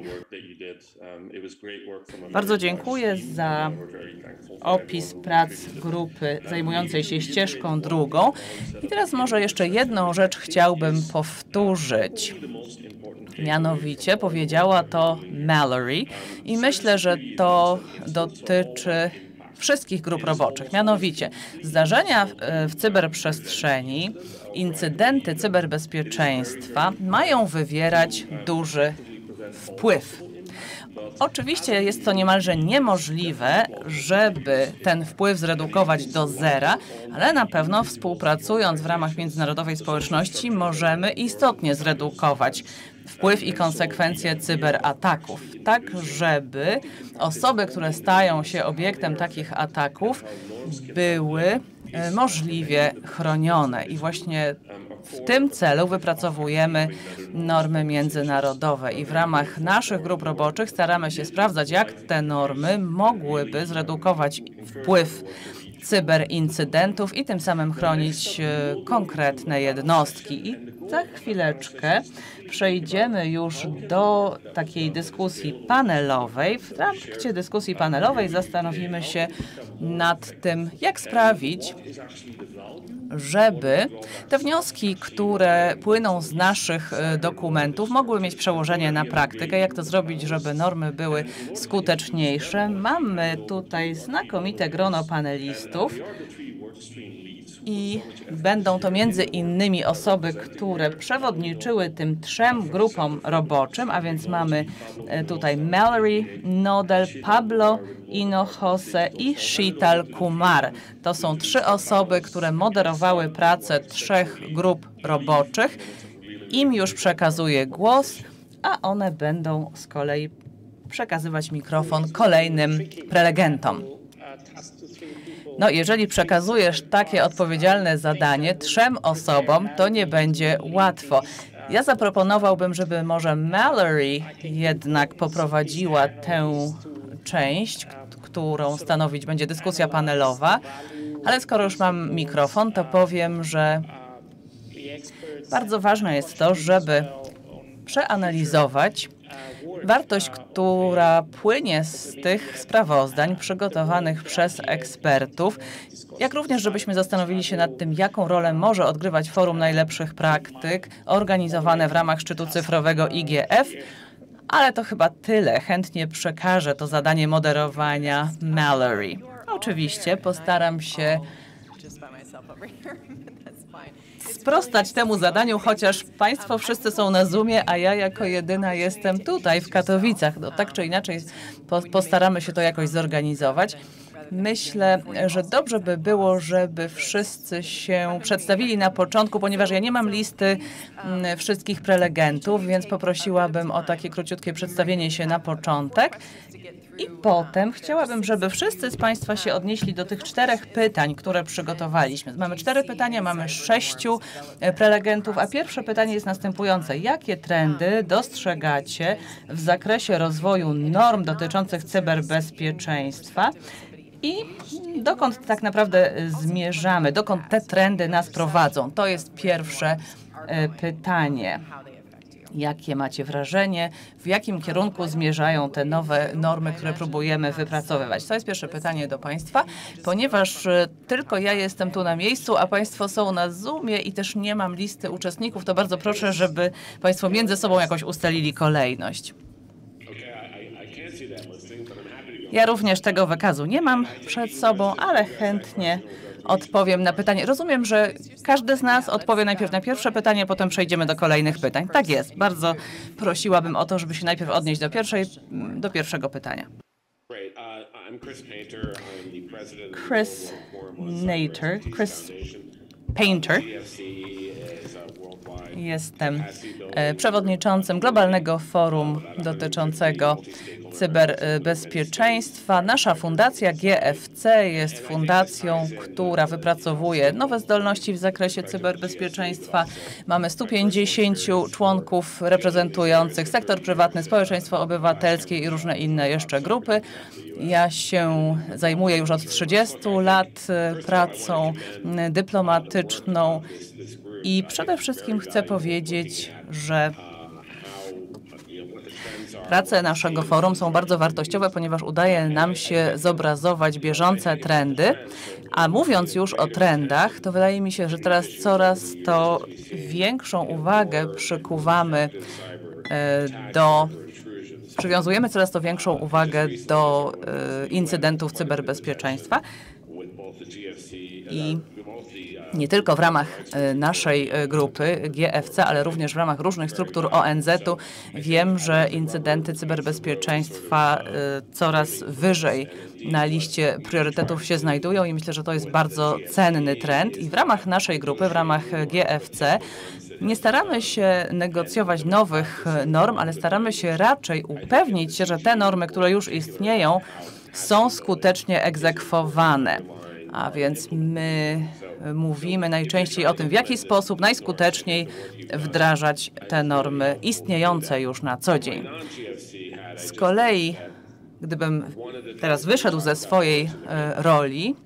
Bardzo dziękuję za opis prac grupy zajmującej się ścieżką drugą. I teraz może jeszcze jedną rzecz chciałbym powtórzyć. Mianowicie powiedziała to Mallory i myślę, że to dotyczy wszystkich grup roboczych. Mianowicie zdarzenia w cyberprzestrzeni, incydenty cyberbezpieczeństwa mają wywierać duży wpływ. Oczywiście jest to niemalże niemożliwe, żeby ten wpływ zredukować do zera, ale na pewno współpracując w ramach międzynarodowej społeczności możemy istotnie zredukować wpływ i konsekwencje cyberataków, tak żeby osoby, które stają się obiektem takich ataków, były możliwie chronione. I właśnie w tym celu wypracowujemy normy międzynarodowe i w ramach naszych grup roboczych staramy się sprawdzać, jak te normy mogłyby zredukować wpływ cyberincydentów i tym samym chronić konkretne jednostki. I za chwileczkę przejdziemy już do takiej dyskusji panelowej. W trakcie dyskusji panelowej zastanowimy się nad tym, jak sprawić, żeby te wnioski, które płyną z naszych dokumentów, mogły mieć przełożenie na praktykę. Jak to zrobić, żeby normy były skuteczniejsze? Mamy tutaj znakomite grono panelistów i będą to między innymi osoby, które przewodniczyły tym trzem grupom roboczym, a więc mamy tutaj Mallory Nodal, Pablo Hinojosa i Sheetal Kumar. To są trzy osoby, które moderowały pracę trzech grup roboczych. Im już przekazuję głos, a one będą z kolei przekazywać mikrofon kolejnym prelegentom. No, jeżeli przekazujesz takie odpowiedzialne zadanie trzem osobom, to nie będzie łatwo. Ja zaproponowałbym, żeby może Mallory jednak poprowadziła tę część, którą stanowić będzie dyskusja panelowa, ale skoro już mam mikrofon, to powiem, że bardzo ważne jest to, żeby przeanalizować wartość, która płynie z tych sprawozdań przygotowanych przez ekspertów, jak również żebyśmy zastanowili się nad tym, jaką rolę może odgrywać Forum Najlepszych Praktyk organizowane w ramach szczytu cyfrowego I G F, ale to chyba tyle. Chętnie przekażę to zadanie moderowania Mallory. Oczywiście postaram się sprostać temu zadaniu, chociaż Państwo wszyscy są na Zoomie, a ja jako jedyna jestem tutaj w Katowicach. No, tak czy inaczej po, postaramy się to jakoś zorganizować. Myślę, że dobrze by było, żeby wszyscy się przedstawili na początku, ponieważ ja nie mam listy m, wszystkich prelegentów, więc poprosiłabym o takie króciutkie przedstawienie się na początek. I potem chciałabym, żeby wszyscy z Państwa się odnieśli do tych czterech pytań, które przygotowaliśmy. Mamy cztery pytania, mamy sześciu prelegentów, a pierwsze pytanie jest następujące. Jakie trendy dostrzegacie w zakresie rozwoju norm dotyczących cyberbezpieczeństwa? I dokąd tak naprawdę zmierzamy? Dokąd te trendy nas prowadzą? To jest pierwsze pytanie. Jakie macie wrażenie, w jakim kierunku zmierzają te nowe normy, które próbujemy wypracowywać? To jest pierwsze pytanie do Państwa. Ponieważ tylko ja jestem tu na miejscu, a Państwo są na Zoomie i też nie mam listy uczestników, to bardzo proszę, żeby Państwo między sobą jakoś ustalili kolejność. Ja również tego wykazu nie mam przed sobą, ale chętnie odpowiem na pytanie. Rozumiem, że każdy z nas odpowie najpierw na pierwsze pytanie, potem przejdziemy do kolejnych pytań. Tak jest. Bardzo prosiłabym o to, żeby się najpierw odnieść do, pierwszej, do pierwszego pytania. Chris Nater, Chris Painter. Jestem przewodniczącym Globalnego Forum dotyczącego cyberbezpieczeństwa. Nasza fundacja G F C jest fundacją, która wypracowuje nowe zdolności w zakresie cyberbezpieczeństwa. Mamy stu pięćdziesięciu członków reprezentujących sektor prywatny, społeczeństwo obywatelskie i różne inne jeszcze grupy. Ja się zajmuję już od trzydziestu lat pracą dyplomatyczną i przede wszystkim chcę powiedzieć, że prace naszego forum są bardzo wartościowe, ponieważ udaje nam się zobrazować bieżące trendy. A mówiąc już o trendach, to wydaje mi się, że teraz coraz to większą uwagę przykuwamy do, przywiązujemy coraz to większą uwagę do incydentów cyberbezpieczeństwa. I nie tylko w ramach naszej grupy G F C, ale również w ramach różnych struktur O N Z u wiem, że incydenty cyberbezpieczeństwa coraz wyżej na liście priorytetów się znajdują i myślę, że to jest bardzo cenny trend. I w ramach naszej grupy, w ramach G F C nie staramy się negocjować nowych norm, ale staramy się raczej upewnić się, że te normy, które już istnieją, są skutecznie egzekwowane. A więc my mówimy najczęściej o tym, w jaki sposób najskuteczniej wdrażać te normy istniejące już na co dzień. Z kolei, gdybym teraz wyszedł ze swojej roli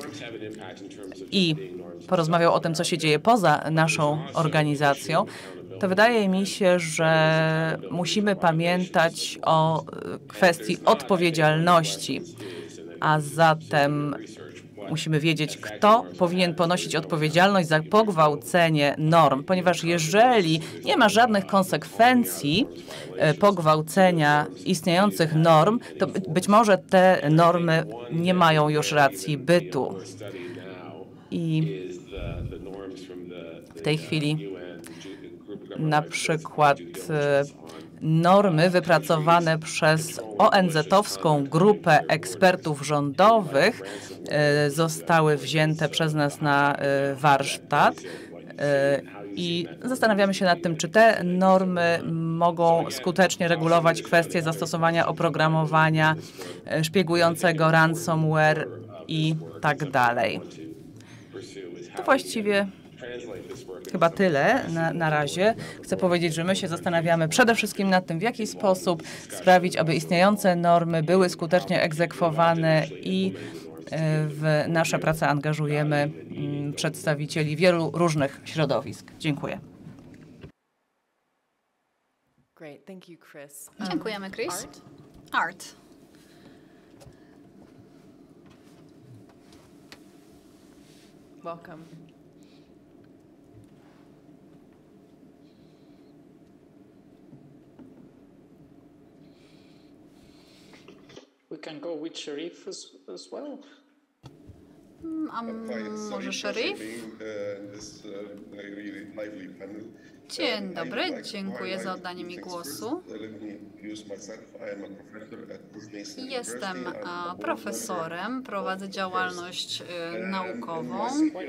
i porozmawiał o tym, co się dzieje poza naszą organizacją, to wydaje mi się, że musimy pamiętać o kwestii odpowiedzialności, a zatem Musimy wiedzieć, kto powinien ponosić odpowiedzialność za pogwałcenie norm, ponieważ jeżeli nie ma żadnych konsekwencji pogwałcenia istniejących norm, to być może te normy nie mają już racji bytu. I w tej chwili na przykład normy wypracowane przez O N Z-owską grupę ekspertów rządowych zostały wzięte przez nas na warsztat i zastanawiamy się nad tym, czy te normy mogą skutecznie regulować kwestie zastosowania oprogramowania szpiegującego, ransomware i tak dalej. To właściwie chyba tyle na, na razie. Chcę powiedzieć, że my się zastanawiamy przede wszystkim nad tym, w jaki sposób sprawić, aby istniejące normy były skutecznie egzekwowane i w nasze prace angażujemy przedstawicieli wielu różnych środowisk. Dziękuję. Dziękujemy, Chris. Art. Welcome. We can go with Sharif as, as well. A może Sharif? Dzień dobry, dziękuję za oddanie mi głosu. Jestem profesorem, prowadzę działalność naukową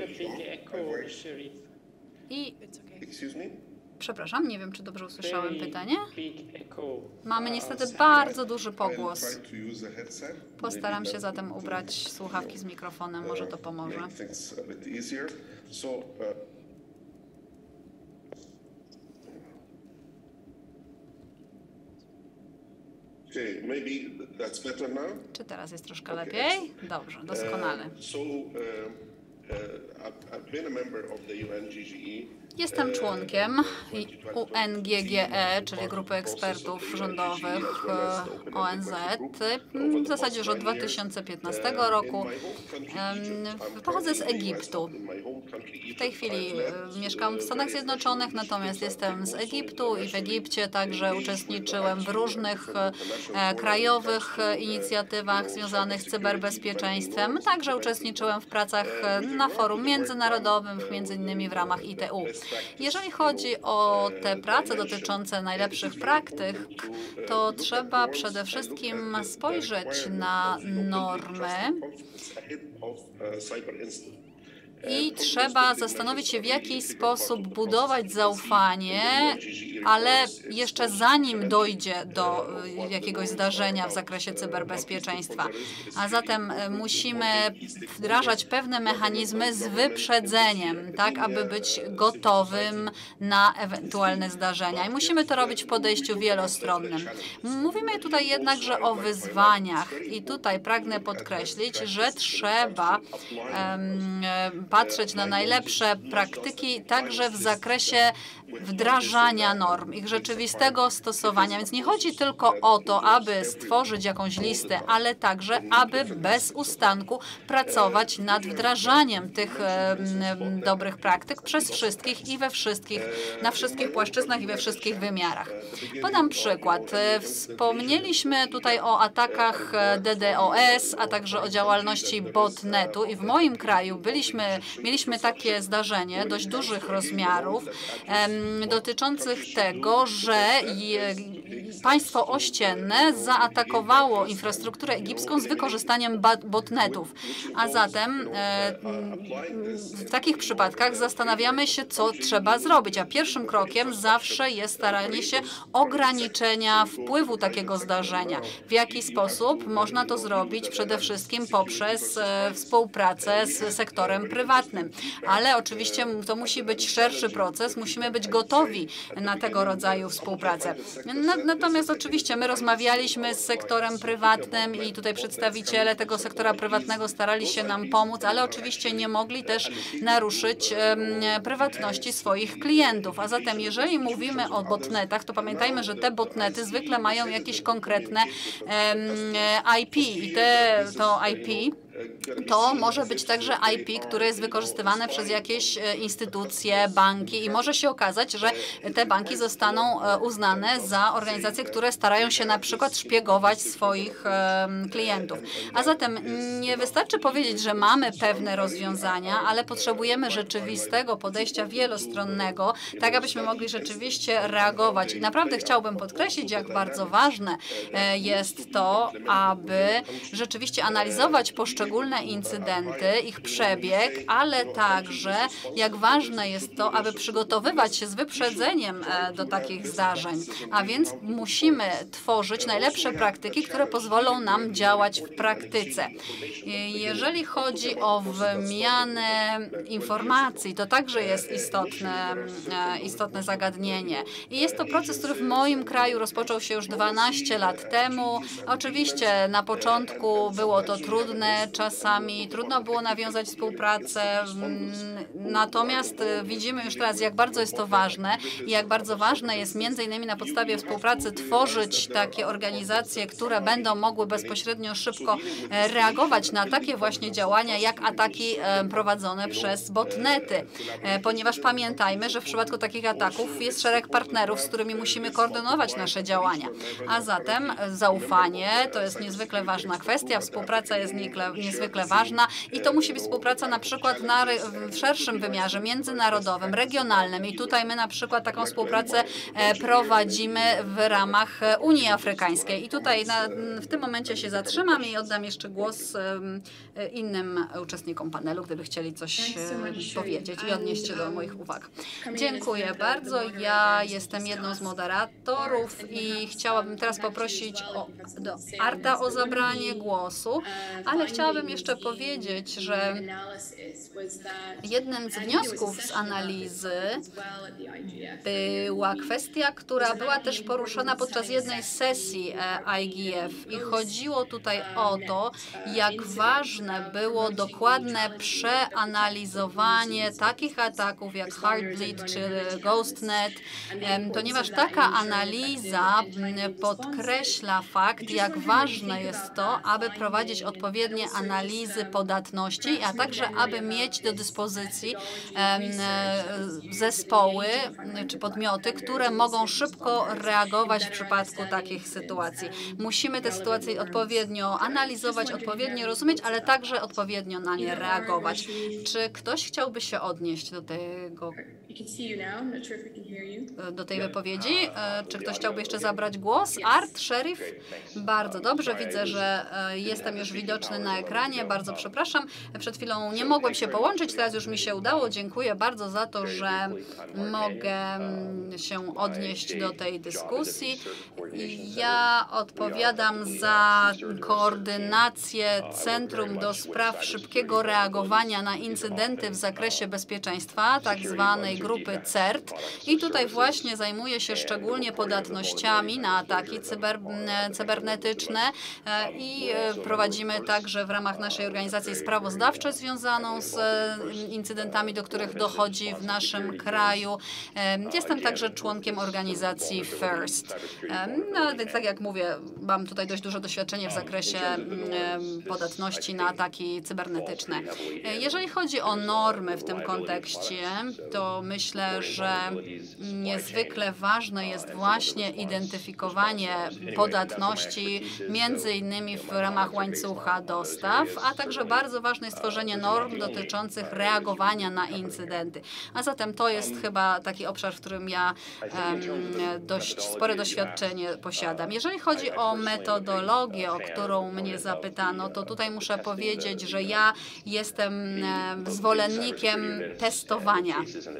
i przepraszam, nie wiem, czy dobrze usłyszałem pytanie. Mamy niestety bardzo duży pogłos. Postaram się zatem ubrać słuchawki z mikrofonem, może to pomoże. Czy teraz jest troszkę lepiej? Dobrze, doskonale. Jestem członkiem U N G G E, czyli Grupy Ekspertów Rządowych O N Z, w zasadzie już od dwa tysiące piętnastego roku. Pochodzę z Egiptu. W tej chwili mieszkam w Stanach Zjednoczonych, natomiast jestem z Egiptu i w Egipcie także uczestniczyłem w różnych krajowych inicjatywach związanych z cyberbezpieczeństwem. Także uczestniczyłem w pracach na forum międzynarodowym, między innymi w ramach I T U. Jeżeli chodzi o te prace dotyczące najlepszych praktyk, to trzeba przede wszystkim spojrzeć na normy i trzeba zastanowić się, w jaki sposób budować zaufanie, ale jeszcze zanim dojdzie do jakiegoś zdarzenia w zakresie cyberbezpieczeństwa. A zatem musimy wdrażać pewne mechanizmy z wyprzedzeniem, tak aby być gotowym na ewentualne zdarzenia. I musimy to robić w podejściu wielostronnym. Mówimy tutaj jednakże o wyzwaniach i tutaj pragnę podkreślić, że trzeba um, patrzeć na najlepsze praktyki także w zakresie wdrażania norm, ich rzeczywistego stosowania. Więc nie chodzi tylko o to, aby stworzyć jakąś listę, ale także, aby bez ustanku pracować nad wdrażaniem tych e, dobrych praktyk przez wszystkich i we wszystkich, na wszystkich płaszczyznach i we wszystkich wymiarach. Podam przykład. Wspomnieliśmy tutaj o atakach D D o S, a także o działalności botnetu i w moim kraju byliśmy, mieliśmy takie zdarzenie dość dużych rozmiarów, em, dotyczących tego, że państwo ościenne zaatakowało infrastrukturę egipską z wykorzystaniem botnetów. A zatem e, w takich przypadkach zastanawiamy się, co trzeba zrobić. A pierwszym krokiem zawsze jest staranie się ograniczenia wpływu takiego zdarzenia. W jaki sposób można to zrobić? Przede wszystkim poprzez e, współpracę z sektorem prywatnym. Ale oczywiście to musi być szerszy proces, musimy być gotowi na tego rodzaju współpracę. Natomiast oczywiście my rozmawialiśmy z sektorem prywatnym i tutaj przedstawiciele tego sektora prywatnego starali się nam pomóc, ale oczywiście nie mogli też naruszyć prywatności swoich klientów. A zatem jeżeli mówimy o botnetach, to pamiętajmy, że te botnety zwykle mają jakieś konkretne I P i te, to I P to może być także I P, które jest wykorzystywane przez jakieś instytucje, banki i może się okazać, że te banki zostaną uznane za organizacje, które starają się na przykład szpiegować swoich klientów. A zatem nie wystarczy powiedzieć, że mamy pewne rozwiązania, ale potrzebujemy rzeczywistego podejścia wielostronnego, tak abyśmy mogli rzeczywiście reagować. I naprawdę chciałbym podkreślić, jak bardzo ważne jest to, aby rzeczywiście analizować poszczególne incydenty, ich przebieg, ale także jak ważne jest to, aby przygotowywać się z wyprzedzeniem do takich zdarzeń. A więc musimy tworzyć najlepsze praktyki, które pozwolą nam działać w praktyce. Jeżeli chodzi o wymianę informacji, to także jest istotne, istotne zagadnienie. I jest to proces, który w moim kraju rozpoczął się już dwanaście lat temu. Oczywiście na początku było to trudne, czasami trudno było nawiązać współpracę, natomiast widzimy już teraz, jak bardzo jest to ważne i jak bardzo ważne jest między innymi na podstawie współpracy tworzyć takie organizacje, które będą mogły bezpośrednio szybko reagować na takie właśnie działania, jak ataki prowadzone przez botnety, ponieważ pamiętajmy, że w przypadku takich ataków jest szereg partnerów, z którymi musimy koordynować nasze działania. A zatem zaufanie to jest niezwykle ważna kwestia, współpraca jest niezwykle ważna i to musi być współpraca na przykład na, w szerszym wymiarze, międzynarodowym, regionalnym i tutaj my na przykład taką współpracę prowadzimy w ramach Unii Afrykańskiej. I tutaj na, w tym momencie się zatrzymam i oddam jeszcze głos innym uczestnikom panelu, gdyby chcieli coś powiedzieć i odnieść się do moich uwag. Dziękuję bardzo. Ja jestem jedną z moderatorów i chciałabym teraz poprosić o, do Arta o zabranie głosu, ale chciałabym jeszcze powiedzieć, że jednym z wniosków z analizy była kwestia, która była też poruszona podczas jednej z sesji I G F i chodziło tutaj o to, jak ważne było dokładne przeanalizowanie takich ataków jak Heartbleed czy GhostNet, ponieważ taka analiza podkreśla fakt, jak ważne jest to, aby prowadzić odpowiednie analizy podatności, a także aby mieć do dyspozycji zespoły czy podmioty, które mogą szybko reagować w przypadku takich sytuacji. Musimy te sytuacje odpowiednio analizować, odpowiednio rozumieć, ale także odpowiednio na nie reagować. Czy ktoś chciałby się odnieść do tego, do tej wypowiedzi? Czy ktoś chciałby jeszcze zabrać głos? Art, Sheriff? Bardzo dobrze, widzę, że jestem już widoczny na ekranie. Bardzo przepraszam. Przed chwilą nie mogłem się połączyć, teraz już mi się udało. Dziękuję bardzo za to, że mogę się odnieść do tej dyskusji. Ja odpowiadam za koordynację Centrum do Spraw Szybkiego Reagowania na Incydenty w zakresie bezpieczeństwa, tak zwanej grupy C E R T. I tutaj właśnie zajmuję się szczególnie podatnościami na ataki cyber, cybernetyczne i prowadzimy także w ramach naszej organizacji sprawozdawcze związaną z incydentami, do których dochodzi w naszym kraju. Jestem także członkiem organizacji FIRST. No, więc tak jak mówię, mam tutaj dość duże doświadczenie w zakresie podatności na ataki cybernetyczne. Jeżeli chodzi o normy w tym kontekście, to myślę, że niezwykle ważne jest właśnie identyfikowanie podatności, między innymi w ramach łańcucha dostaw, a także bardzo ważne jest tworzenie norm dotyczących reagowania na incydenty. A zatem to jest chyba taki obszar, w którym ja um, dość spore doświadczenie posiadam. Jeżeli chodzi o metodologię, o którą mnie zapytano, to tutaj muszę powiedzieć, że ja jestem zwolennikiem testowania.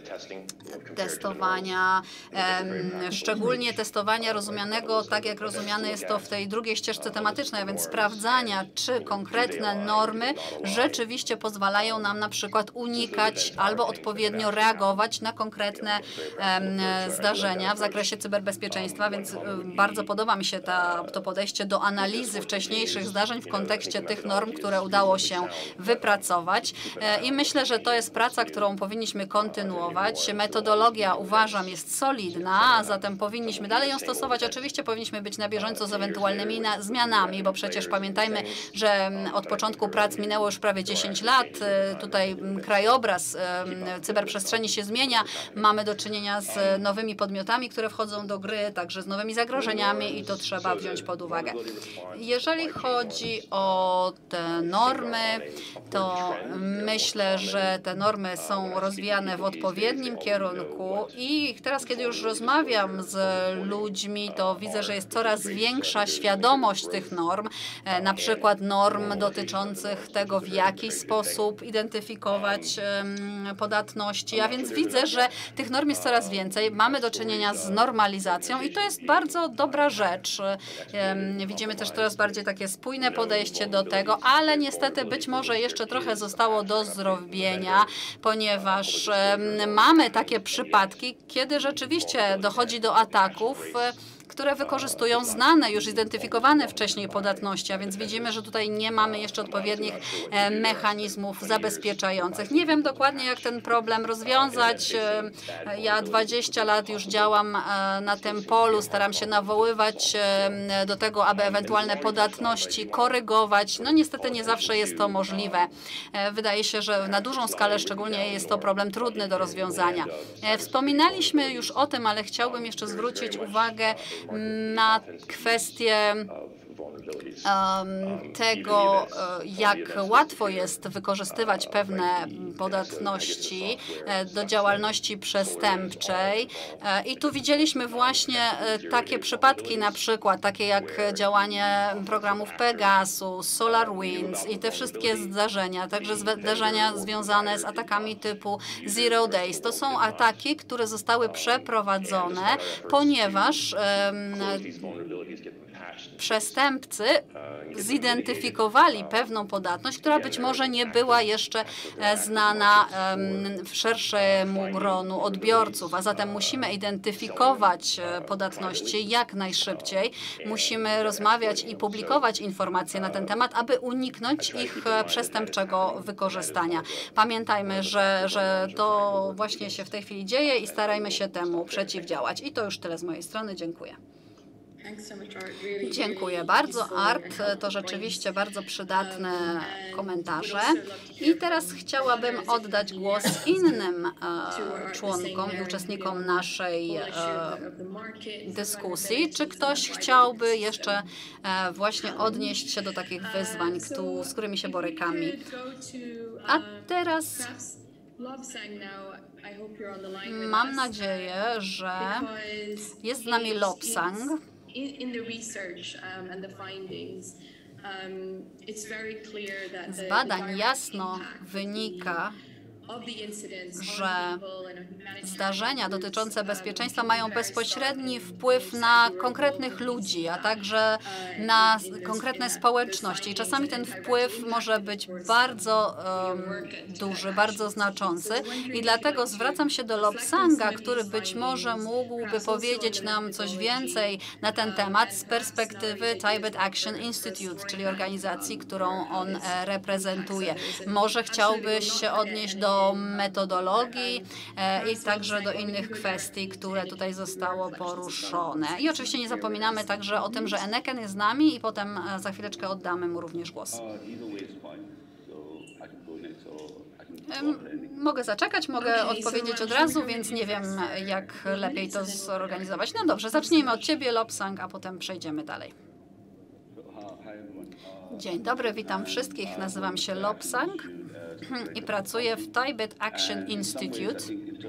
Testowania, um, szczególnie testowania rozumianego tak, jak rozumiane jest to w tej drugiej ścieżce tematycznej, a więc sprawdzania, czy konkretne normy rzeczywiście pozwalają nam na przykład unikać albo odpowiednio reagować na konkretne um, zdarzenia w zakresie cyberbezpieczeństwa, więc um, bardzo podoba mi się ta, to podejście do analizy wcześniejszych zdarzeń w kontekście tych norm, które udało się wypracować. E, I myślę, że to jest praca, którą powinniśmy kontynuować. Metodologia, uważam, jest solidna, a zatem powinniśmy dalej ją stosować. Oczywiście powinniśmy być na bieżąco z ewentualnymi na, zmianami, bo przecież pamiętajmy, że od od początku prac minęło już prawie dziesięć lat. Tutaj krajobraz cyberprzestrzeni się zmienia. Mamy do czynienia z nowymi podmiotami, które wchodzą do gry, także z nowymi zagrożeniami i to trzeba wziąć pod uwagę. Jeżeli chodzi o te normy, to myślę, że te normy są rozwijane w odpowiednim kierunku i teraz, kiedy już rozmawiam z ludźmi, to widzę, że jest coraz większa świadomość tych norm, na przykład norm dotyczących tego, w jaki sposób identyfikować podatności, a więc widzę, że tych norm jest coraz więcej. Mamy do czynienia z normalizacją i to jest bardzo dobra rzecz. Widzimy też coraz bardziej takie spójne podejście do tego, ale niestety być może jeszcze trochę zostało do zrobienia, ponieważ mamy takie przypadki, kiedy rzeczywiście dochodzi do ataków, które wykorzystują znane, już zidentyfikowane wcześniej podatności, a więc widzimy, że tutaj nie mamy jeszcze odpowiednich mechanizmów zabezpieczających. Nie wiem dokładnie, jak ten problem rozwiązać. Ja dwadzieścia lat już działam na tym polu, staram się nawoływać do tego, aby ewentualne podatności korygować. No niestety nie zawsze jest to możliwe. Wydaje się, że na dużą skalę szczególnie jest to problem trudny do rozwiązania. Wspominaliśmy już o tym, ale chciałbym jeszcze zwrócić uwagę na kwestię tego, jak łatwo jest wykorzystywać pewne podatności do działalności przestępczej. I tu widzieliśmy właśnie takie przypadki, na przykład takie jak działanie programów Pegasus, SolarWinds i te wszystkie zdarzenia, także zdarzenia związane z atakami typu Zero Days. To są ataki, które zostały przeprowadzone, ponieważ przestępcy zidentyfikowali pewną podatność, która być może nie była jeszcze znana szerszemu gronu odbiorców, a zatem musimy identyfikować podatności jak najszybciej. Musimy rozmawiać i publikować informacje na ten temat, aby uniknąć ich przestępczego wykorzystania. Pamiętajmy, że, że to właśnie się w tej chwili dzieje i starajmy się temu przeciwdziałać. I to już tyle z mojej strony. Dziękuję. Dziękuję bardzo, Art. To rzeczywiście bardzo przydatne komentarze. I teraz chciałabym oddać głos innym e, członkom i uczestnikom naszej e, dyskusji. Czy ktoś chciałby jeszcze e, właśnie odnieść się do takich wyzwań, kto, z którymi się borykamy? A teraz mam nadzieję, że jest z nami Lobsang. Z badań jasno wynika, że zdarzenia dotyczące bezpieczeństwa mają bezpośredni wpływ na konkretnych ludzi, a także na konkretne społeczności. I czasami ten wpływ może być bardzo um, duży, bardzo znaczący. I dlatego zwracam się do Lobsanga, który być może mógłby powiedzieć nam coś więcej na ten temat z perspektywy Tibet Action Institute, czyli organizacji, którą on reprezentuje. Może chciałbyś się odnieść do metodologii e, i także do innych kwestii, które tutaj zostało poruszone. I oczywiście nie zapominamy także o tym, że Eneken jest z nami i potem e, za chwileczkę oddamy mu również głos. E, mogę zaczekać, mogę odpowiedzieć od razu, więc nie wiem, jak lepiej to zorganizować. No dobrze, zacznijmy od Ciebie, Lobsang, a potem przejdziemy dalej. Dzień dobry, witam wszystkich. Nazywam się Lobsang i pracuję w Tibet Action Institute.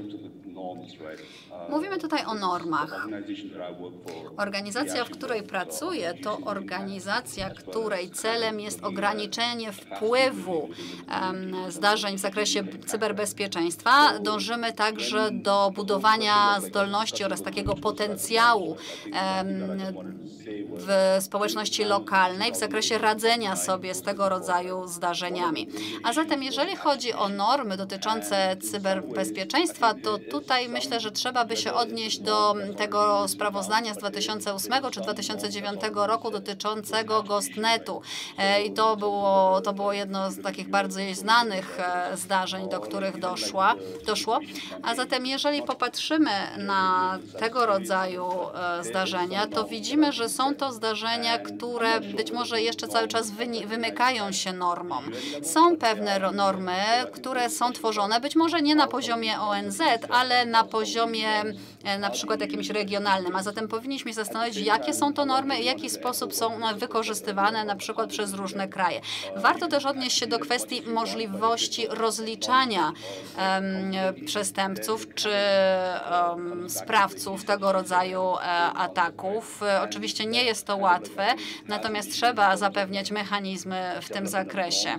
Mówimy tutaj o normach. Organizacja, w której pracuję, to organizacja, której celem jest ograniczenie wpływu um, zdarzeń w zakresie cyberbezpieczeństwa. Dążymy także do budowania zdolności oraz takiego potencjału um, w społeczności lokalnej w zakresie radzenia sobie z tego rodzaju zdarzeniami. A zatem jeżeli chodzi o normy dotyczące cyberbezpieczeństwa, Państwa, to tutaj myślę, że trzeba by się odnieść do tego sprawozdania z dwa tysiące ósmego czy dwa tysiące dziewiątego roku dotyczącego GhostNetu. I to było, to było jedno z takich bardziej znanych zdarzeń, do których doszła, doszło. A zatem jeżeli popatrzymy na tego rodzaju zdarzenia, to widzimy, że są to zdarzenia, które być może jeszcze cały czas wymykają się normom. Są pewne normy, które są tworzone być może nie na poziomie O N Z, ale na poziomie na przykład jakimś regionalnym, a zatem powinniśmy się zastanowić, jakie są to normy i w jaki sposób są one wykorzystywane na przykład przez różne kraje. Warto też odnieść się do kwestii możliwości rozliczania um, przestępców czy um, sprawców tego rodzaju um, ataków. Oczywiście nie jest to łatwe, natomiast trzeba zapewniać mechanizmy w tym zakresie.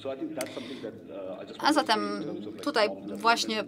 A zatem tutaj właśnie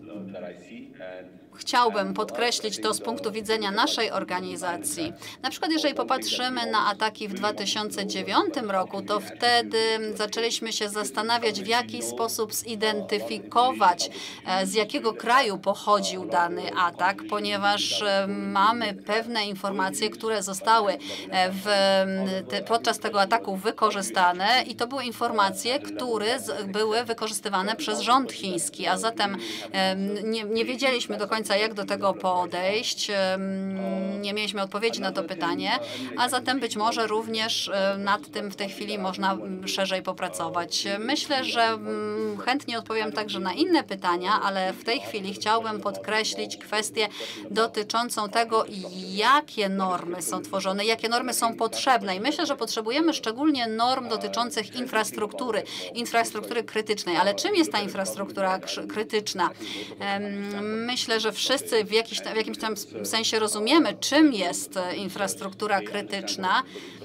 chciałbym podkreślić to z punktu widzenia naszej organizacji. Na przykład jeżeli popatrzymy na ataki w dwa tysiące dziewiątym roku, to wtedy zaczęliśmy się zastanawiać, w jaki sposób zidentyfikować, z jakiego kraju pochodził dany atak, ponieważ mamy pewne informacje, które zostały w, podczas tego ataku wykorzystane i to były informacje, które były wykorzystywane przez rząd chiński, a zatem nie, nie wiedzieliśmy do końca, jak do tego podejść. Nie mieliśmy odpowiedzi na to pytanie, a zatem być może również nad tym w tej chwili można szerzej popracować. Myślę, że chętnie odpowiem także na inne pytania, ale w tej chwili chciałbym podkreślić kwestię dotyczącą tego, jakie normy są tworzone, jakie normy są potrzebne. I myślę, że potrzebujemy szczególnie norm dotyczących infrastruktury, infrastruktury krytycznej. Ale czym jest ta infrastruktura krytyczna? Myślę, że wszyscy w, jakiś, w jakimś tam sensie rozumiemy, czym jest infrastruktura krytyczna,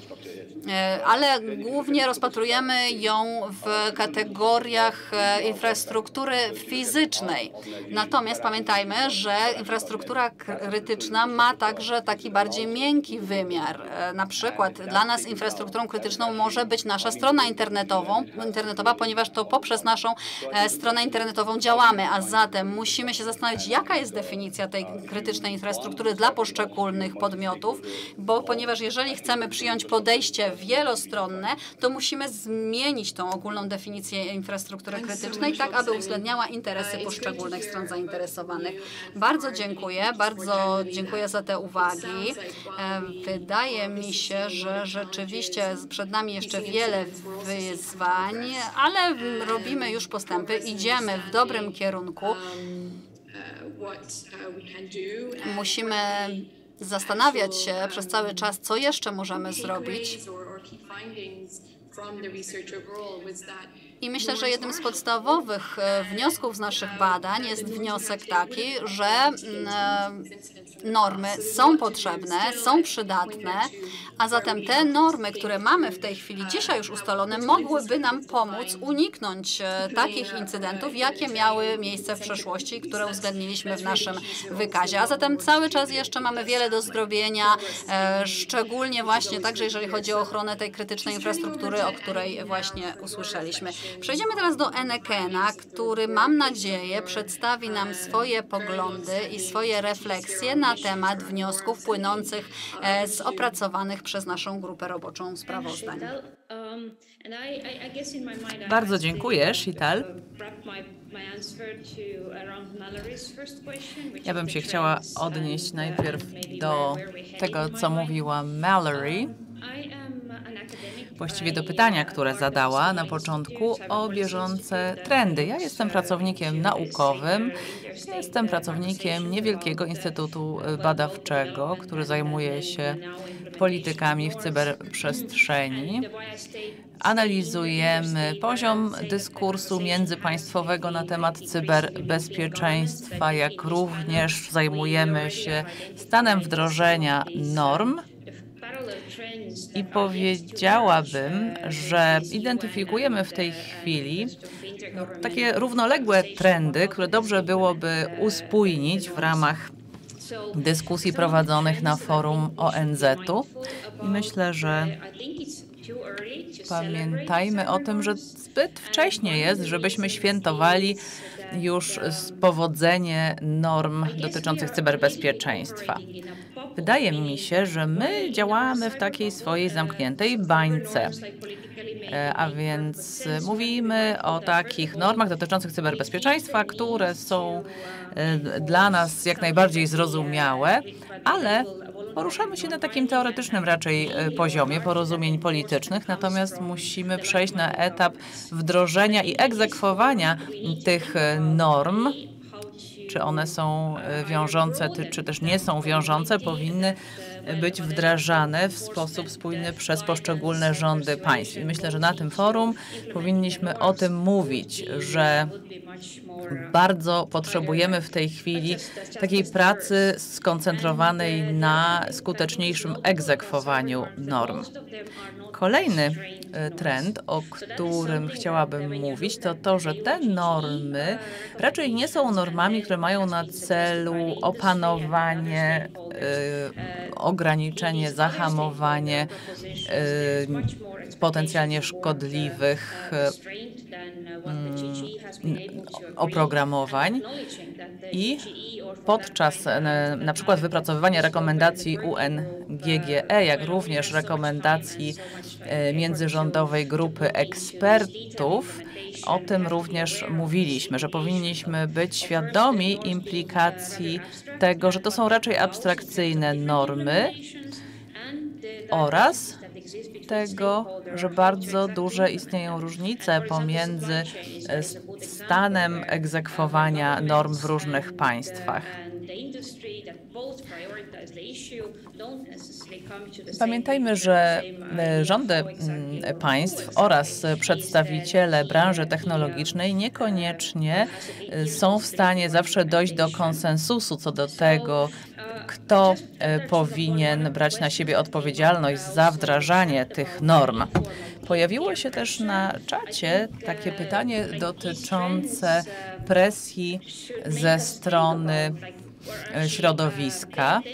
ale głównie rozpatrujemy ją w kategoriach infrastruktury fizycznej. Natomiast pamiętajmy, że infrastruktura krytyczna ma także taki bardziej miękki wymiar. Na przykład dla nas infrastrukturą krytyczną może być nasza strona internetową, internetowa, ponieważ to poprzez naszą stronę internetową działamy, a zatem musimy się zastanowić, jaka jest definicja tej krytycznej infrastruktury dla poszczególnych podmiotów, bo ponieważ jeżeli chcemy przyjąć podejście wielostronne, to musimy zmienić tą ogólną definicję infrastruktury krytycznej, tak aby uwzględniała interesy poszczególnych stron zainteresowanych. Bardzo dziękuję, bardzo dziękuję za te uwagi. Wydaje mi się, że rzeczywiście przed nami jeszcze wiele wyzwań, ale robimy już postępy, idziemy w dobrym kierunku. Musimy zastanawiać się przez cały czas, co jeszcze możemy zrobić. I myślę, że jednym z podstawowych wniosków z naszych badań jest wniosek taki, że normy są potrzebne, są przydatne, a zatem te normy, które mamy w tej chwili dzisiaj już ustalone, mogłyby nam pomóc uniknąć takich incydentów, jakie miały miejsce w przeszłości, które uwzględniliśmy w naszym wykazie. A zatem cały czas jeszcze mamy wiele do zrobienia, szczególnie właśnie także jeżeli chodzi o ochronę tej krytycznej infrastruktury, o której właśnie usłyszeliśmy. Przejdziemy teraz do Enekena, który mam nadzieję przedstawi nam swoje poglądy i swoje refleksje na temat wniosków płynących z opracowanych przez naszą grupę roboczą sprawozdań. Bardzo dziękuję, Sheetal. Ja bym się chciała odnieść najpierw do tego, co mówiła Mallory, właściwie do pytania, które zadała na początku o bieżące trendy. Ja jestem pracownikiem naukowym, jestem pracownikiem niewielkiego instytutu badawczego, który zajmuje się politykami w cyberprzestrzeni. Analizujemy poziom dyskursu międzypaństwowego na temat cyberbezpieczeństwa, jak również zajmujemy się stanem wdrożenia norm. I powiedziałabym, że identyfikujemy w tej chwili takie równoległe trendy, które dobrze byłoby uspójnić w ramach dyskusji prowadzonych na forum O N Z-u. I myślę, że pamiętajmy o tym, że zbyt wcześnie jest, żebyśmy świętowali już powodzenie norm dotyczących cyberbezpieczeństwa. Wydaje mi się, że my działamy w takiej swojej zamkniętej bańce. A więc mówimy o takich normach dotyczących cyberbezpieczeństwa, które są dla nas jak najbardziej zrozumiałe, ale poruszamy się na takim teoretycznym raczej poziomie porozumień politycznych, natomiast musimy przejść na etap wdrożenia i egzekwowania tych norm. Czy one są wiążące, czy też nie są wiążące, powinny być wdrażane w sposób spójny przez poszczególne rządy państw. I myślę, że na tym forum powinniśmy o tym mówić, że bardzo potrzebujemy w tej chwili takiej pracy skoncentrowanej na skuteczniejszym egzekwowaniu norm. Kolejny trend, o którym chciałabym mówić, to to, że te normy raczej nie są normami, które mają na celu opanowanie, y, ograniczenie, zahamowanie y, potencjalnie szkodliwych y, oprogramowań i podczas na przykład wypracowywania rekomendacji U N G G E, jak również rekomendacji międzyrządowej grupy ekspertów, o tym również mówiliśmy, że powinniśmy być świadomi implikacji tego, że to są raczej abstrakcyjne normy oraz tego, że bardzo duże istnieją różnice pomiędzy stanem egzekwowania norm w różnych państwach. Pamiętajmy, że rządy państw oraz przedstawiciele branży technologicznej niekoniecznie są w stanie zawsze dojść do konsensusu co do tego, kto powinien brać na siebie odpowiedzialność za wdrażanie tych norm. Pojawiło się też na czacie takie pytanie dotyczące presji ze strony środowiska.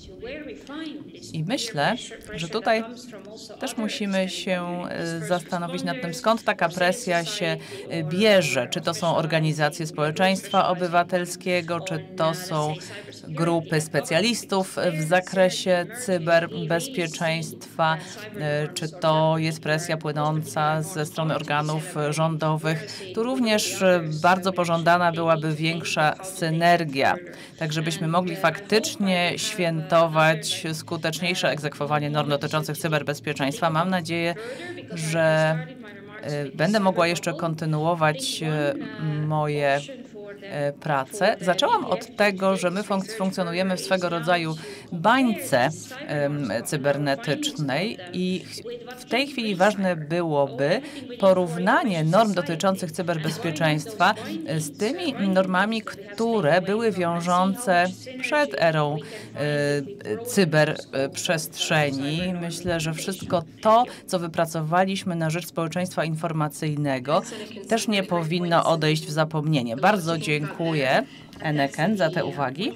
I myślę, że tutaj też musimy się zastanowić nad tym, skąd taka presja się bierze. Czy to są organizacje społeczeństwa obywatelskiego, czy to są grupy specjalistów w zakresie cyberbezpieczeństwa, czy to jest presja płynąca ze strony organów rządowych. Tu również bardzo pożądana byłaby większa synergia, tak żebyśmy mogli faktycznie świętować skuteczniejsze egzekwowanie norm dotyczących cyberbezpieczeństwa. Mam nadzieję, że będę mogła jeszcze kontynuować moje pracę. Zaczęłam od tego, że my funk funkcjonujemy w swego rodzaju bańce um, cybernetycznej i w tej chwili ważne byłoby porównanie norm dotyczących cyberbezpieczeństwa z tymi normami, które były wiążące przed erą y, cyberprzestrzeni. Myślę, że wszystko to, co wypracowaliśmy na rzecz społeczeństwa informacyjnego, też nie powinno odejść w zapomnienie. Bardzo dziękuję, Eneken, za te uwagi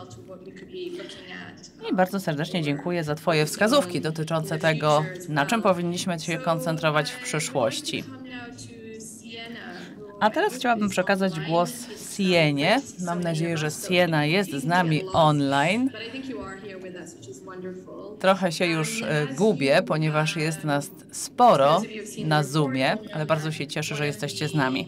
i bardzo serdecznie dziękuję za Twoje wskazówki dotyczące tego, na czym powinniśmy się koncentrować w przyszłości. A teraz chciałabym przekazać głos Sienie. Mam nadzieję, że Siena jest z nami online. Trochę się już gubię, ponieważ jest nas sporo na Zoomie, ale bardzo się cieszę, że jesteście z nami.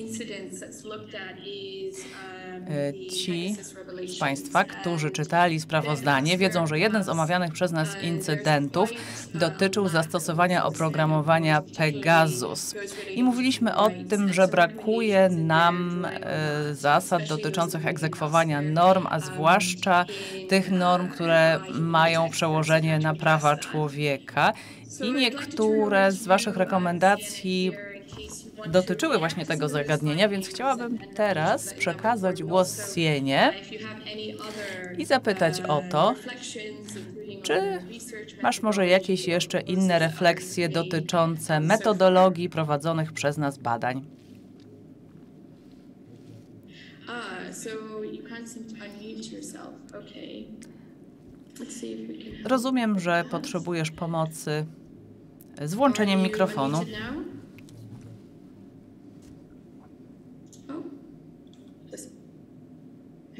Ci z Państwa, którzy czytali sprawozdanie, wiedzą, że jeden z omawianych przez nas incydentów dotyczył zastosowania oprogramowania Pegasus. I mówiliśmy o tym, że brakuje nam e, zasad dotyczących egzekwowania norm, a zwłaszcza tych norm, które mają przełożenie na prawa człowieka. I niektóre z Waszych rekomendacji dotyczyły właśnie tego zagadnienia, więc chciałabym teraz przekazać głos Sienie i zapytać o to, czy masz może jakieś jeszcze inne refleksje dotyczące metodologii prowadzonych przez nas badań. Rozumiem, że potrzebujesz pomocy z włączeniem mikrofonu.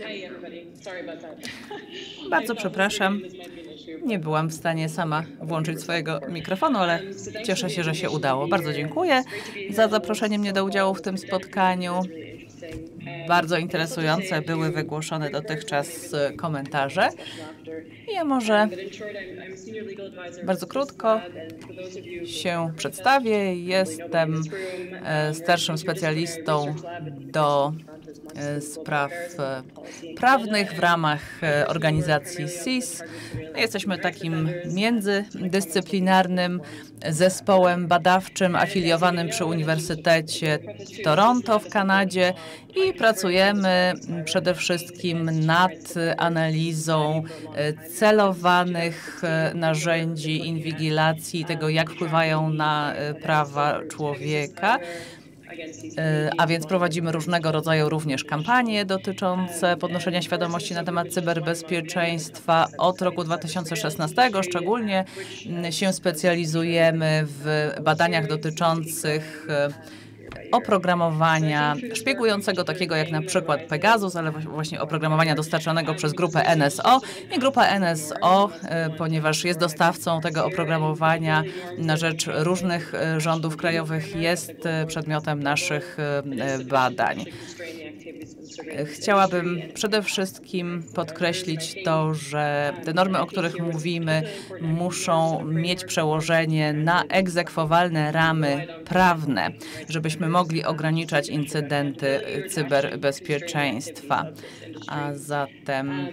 Bardzo przepraszam. Nie byłam w stanie sama włączyć swojego mikrofonu, ale cieszę się, że się udało. Bardzo dziękuję za zaproszenie mnie do udziału w tym spotkaniu. Bardzo interesujące były wygłoszone dotychczas komentarze. I ja może bardzo krótko się przedstawię. Jestem starszym specjalistą do spraw prawnych w ramach organizacji C I S. Jesteśmy takim międzydyscyplinarnym zespołem badawczym afiliowanym przy Uniwersytecie w Toronto w Kanadzie i pracujemy przede wszystkim nad analizą celowanych narzędzi inwigilacji, tego jak wpływają na prawa człowieka. A więc prowadzimy różnego rodzaju również kampanie dotyczące podnoszenia świadomości na temat cyberbezpieczeństwa. Od roku dwa tysiące szesnastego szczególnie się specjalizujemy w badaniach dotyczących oprogramowania szpiegującego, takiego jak na przykład Pegasus, ale właśnie oprogramowania dostarczanego przez grupę N S O. I grupa N S O, ponieważ jest dostawcą tego oprogramowania na rzecz różnych rządów krajowych, jest przedmiotem naszych badań. Chciałabym przede wszystkim podkreślić to, że te normy, o których mówimy, muszą mieć przełożenie na egzekwowalne ramy prawne, żebyśmy mogli ograniczać incydenty cyberbezpieczeństwa. A zatem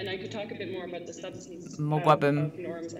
mogłabym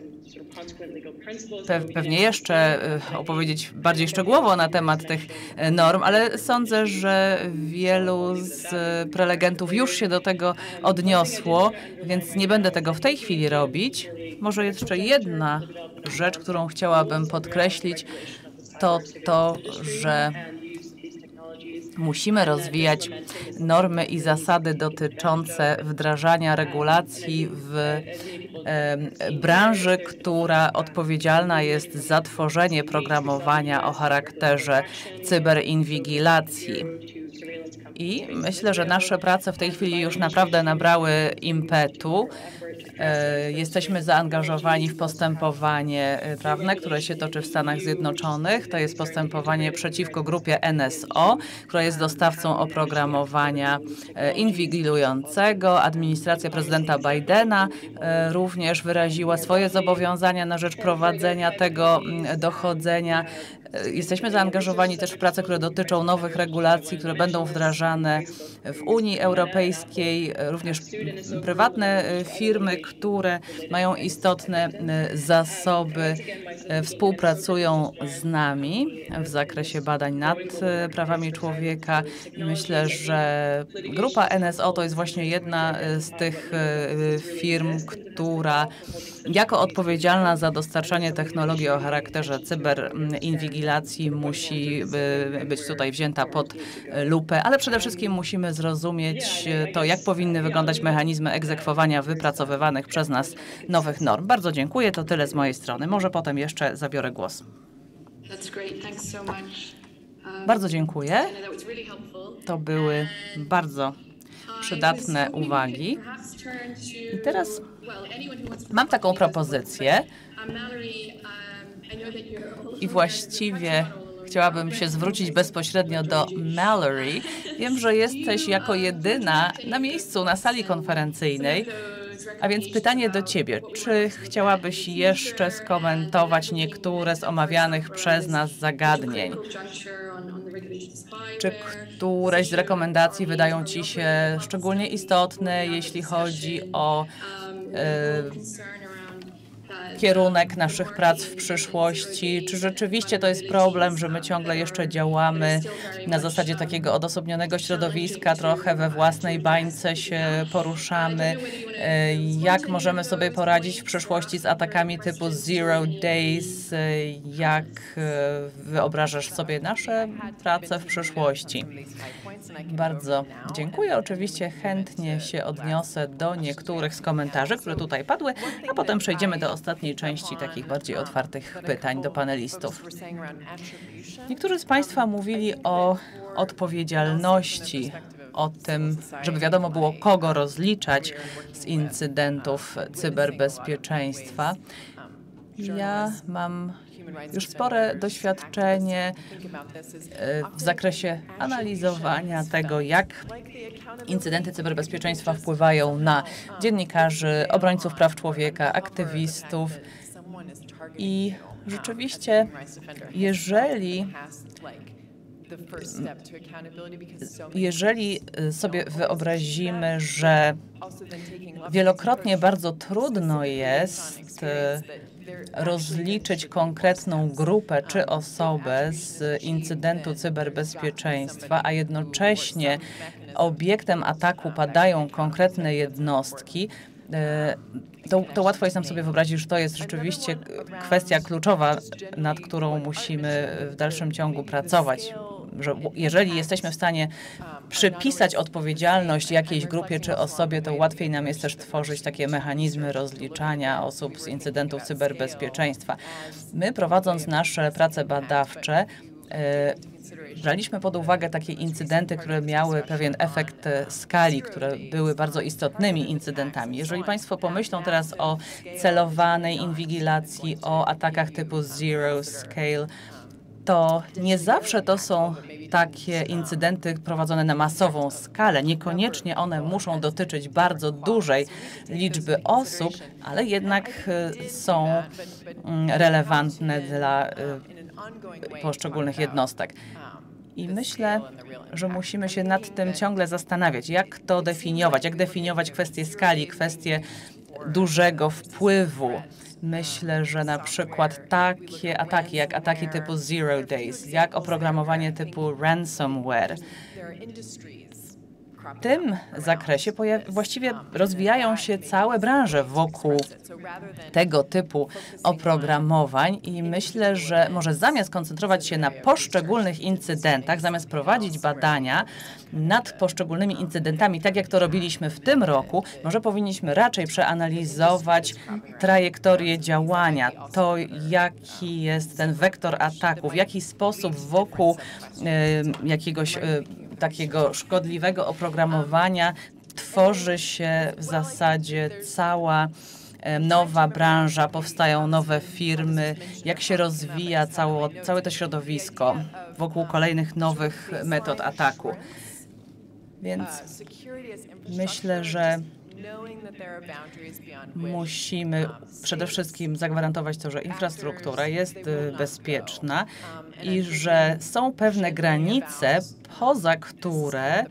pewnie jeszcze opowiedzieć bardziej szczegółowo na temat tych norm, ale sądzę, że wielu z prelegentów już się do tego odniosło, więc nie będę tego w tej chwili robić. Może jeszcze jedna rzecz, którą chciałabym podkreślić, to to, że musimy rozwijać normy i zasady dotyczące wdrażania regulacji w e, branży, która odpowiedzialna jest za tworzenie programowania o charakterze cyberinwigilacji. I myślę, że nasze prace w tej chwili już naprawdę nabrały impetu. Jesteśmy zaangażowani w postępowanie prawne, które się toczy w Stanach Zjednoczonych. To jest postępowanie przeciwko grupie N S O, która jest dostawcą oprogramowania inwigilującego. Administracja prezydenta Bidena również wyraziła swoje zobowiązania na rzecz prowadzenia tego dochodzenia. Jesteśmy zaangażowani też w prace, które dotyczą nowych regulacji, które będą wdrażane w Unii Europejskiej. Również prywatne firmy, które mają istotne zasoby, współpracują z nami w zakresie badań nad prawami człowieka i myślę, że grupa N S O to jest właśnie jedna z tych firm, która jako odpowiedzialna za dostarczanie technologii o charakterze cyberinwigilacji musi być tutaj wzięta pod lupę, ale przede wszystkim musimy zrozumieć to, jak powinny wyglądać mechanizmy egzekwowania wypracowywanych przez nas nowych norm. Bardzo dziękuję, to tyle z mojej strony. Może potem jeszcze zabiorę głos. Bardzo dziękuję. To były bardzo przydatne uwagi. I teraz mam taką propozycję i właściwie chciałabym się zwrócić bezpośrednio do Mallory. Wiem, że jesteś jako jedyna na miejscu na sali konferencyjnej, a więc pytanie do ciebie. Czy chciałabyś jeszcze skomentować niektóre z omawianych przez nas zagadnień? Czy któreś z rekomendacji wydają ci się szczególnie istotne, jeśli chodzi o e, kierunek naszych prac w przyszłości? Czy rzeczywiście to jest problem, że my ciągle jeszcze działamy na zasadzie takiego odosobnionego środowiska, trochę we własnej bańce się poruszamy? Jak możemy sobie poradzić w przyszłości z atakami typu Zero Days? Jak wyobrażasz sobie nasze prace w przyszłości? Bardzo dziękuję. Oczywiście chętnie się odniosę do niektórych z komentarzy, które tutaj padły, a potem przejdziemy do ostatniej części takich bardziej otwartych pytań do panelistów. Niektórzy z Państwa mówili o odpowiedzialności o tym, żeby wiadomo było, kogo rozliczać z incydentów cyberbezpieczeństwa. Ja mam już spore doświadczenie w zakresie analizowania tego, jak incydenty cyberbezpieczeństwa wpływają na dziennikarzy, obrońców praw człowieka, aktywistów. I rzeczywiście, jeżeli Jeżeli sobie wyobrazimy, że wielokrotnie bardzo trudno jest rozliczyć konkretną grupę czy osobę z incydentu cyberbezpieczeństwa, a jednocześnie obiektem ataku padają konkretne jednostki, To, to łatwo jest nam sobie wyobrazić, że to jest rzeczywiście kwestia kluczowa, nad którą musimy w dalszym ciągu pracować. Że jeżeli jesteśmy w stanie przypisać odpowiedzialność jakiejś grupie czy osobie, to łatwiej nam jest też tworzyć takie mechanizmy rozliczania osób z incydentów cyberbezpieczeństwa. My, prowadząc nasze prace badawcze, braliśmy pod uwagę takie incydenty, które miały pewien efekt skali, które były bardzo istotnymi incydentami. Jeżeli Państwo pomyślą teraz o celowanej inwigilacji, o atakach typu zero scale, to nie zawsze to są takie incydenty prowadzone na masową skalę. Niekoniecznie one muszą dotyczyć bardzo dużej liczby osób, ale jednak są relevantne dla poszczególnych jednostek. I myślę, że musimy się nad tym ciągle zastanawiać, jak to definiować, jak definiować kwestię skali, kwestię dużego wpływu. Myślę, że na przykład takie ataki, jak ataki typu Zero Days, jak oprogramowanie typu ransomware, w tym zakresie właściwie rozwijają się całe branże wokół tego typu oprogramowań i myślę, że może zamiast koncentrować się na poszczególnych incydentach, zamiast prowadzić badania nad poszczególnymi incydentami, tak jak to robiliśmy w tym roku, może powinniśmy raczej przeanalizować trajektorię działania, to jaki jest ten wektor ataku, w jaki sposób wokół y, jakiegoś y, takiego szkodliwego oprogramowania tworzy się w zasadzie cała nowa branża, powstają nowe firmy, jak się rozwija cało, całe to środowisko wokół kolejnych nowych metod ataku. Więc myślę, że musimy przede wszystkim zagwarantować to, że infrastruktura jest bezpieczna i że są pewne granice, poza które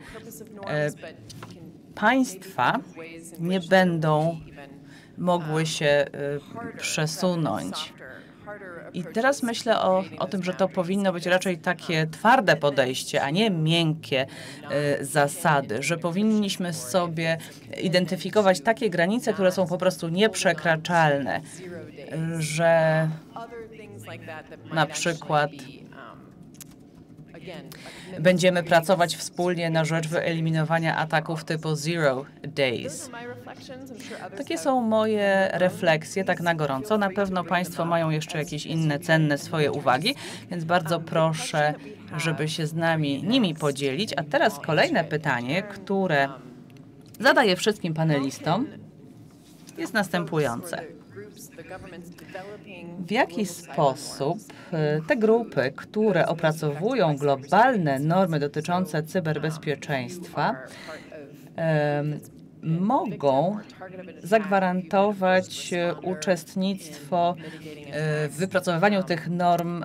państwa nie będą mogły się przesunąć. I teraz myślę o, o tym, że to powinno być raczej takie twarde podejście, a nie miękkie y, zasady, że powinniśmy sobie identyfikować takie granice, które są po prostu nieprzekraczalne, że na przykład będziemy pracować wspólnie na rzecz wyeliminowania ataków typu Zero Days. Takie są moje refleksje, tak na gorąco. Na pewno Państwo mają jeszcze jakieś inne cenne swoje uwagi, więc bardzo proszę, żeby się z nami nimi podzielić. A teraz kolejne pytanie, które zadaję wszystkim panelistom, jest następujące. W jaki sposób te grupy, które opracowują globalne normy dotyczące cyberbezpieczeństwa, um, mogą zagwarantować uczestnictwo w wypracowywaniu tych norm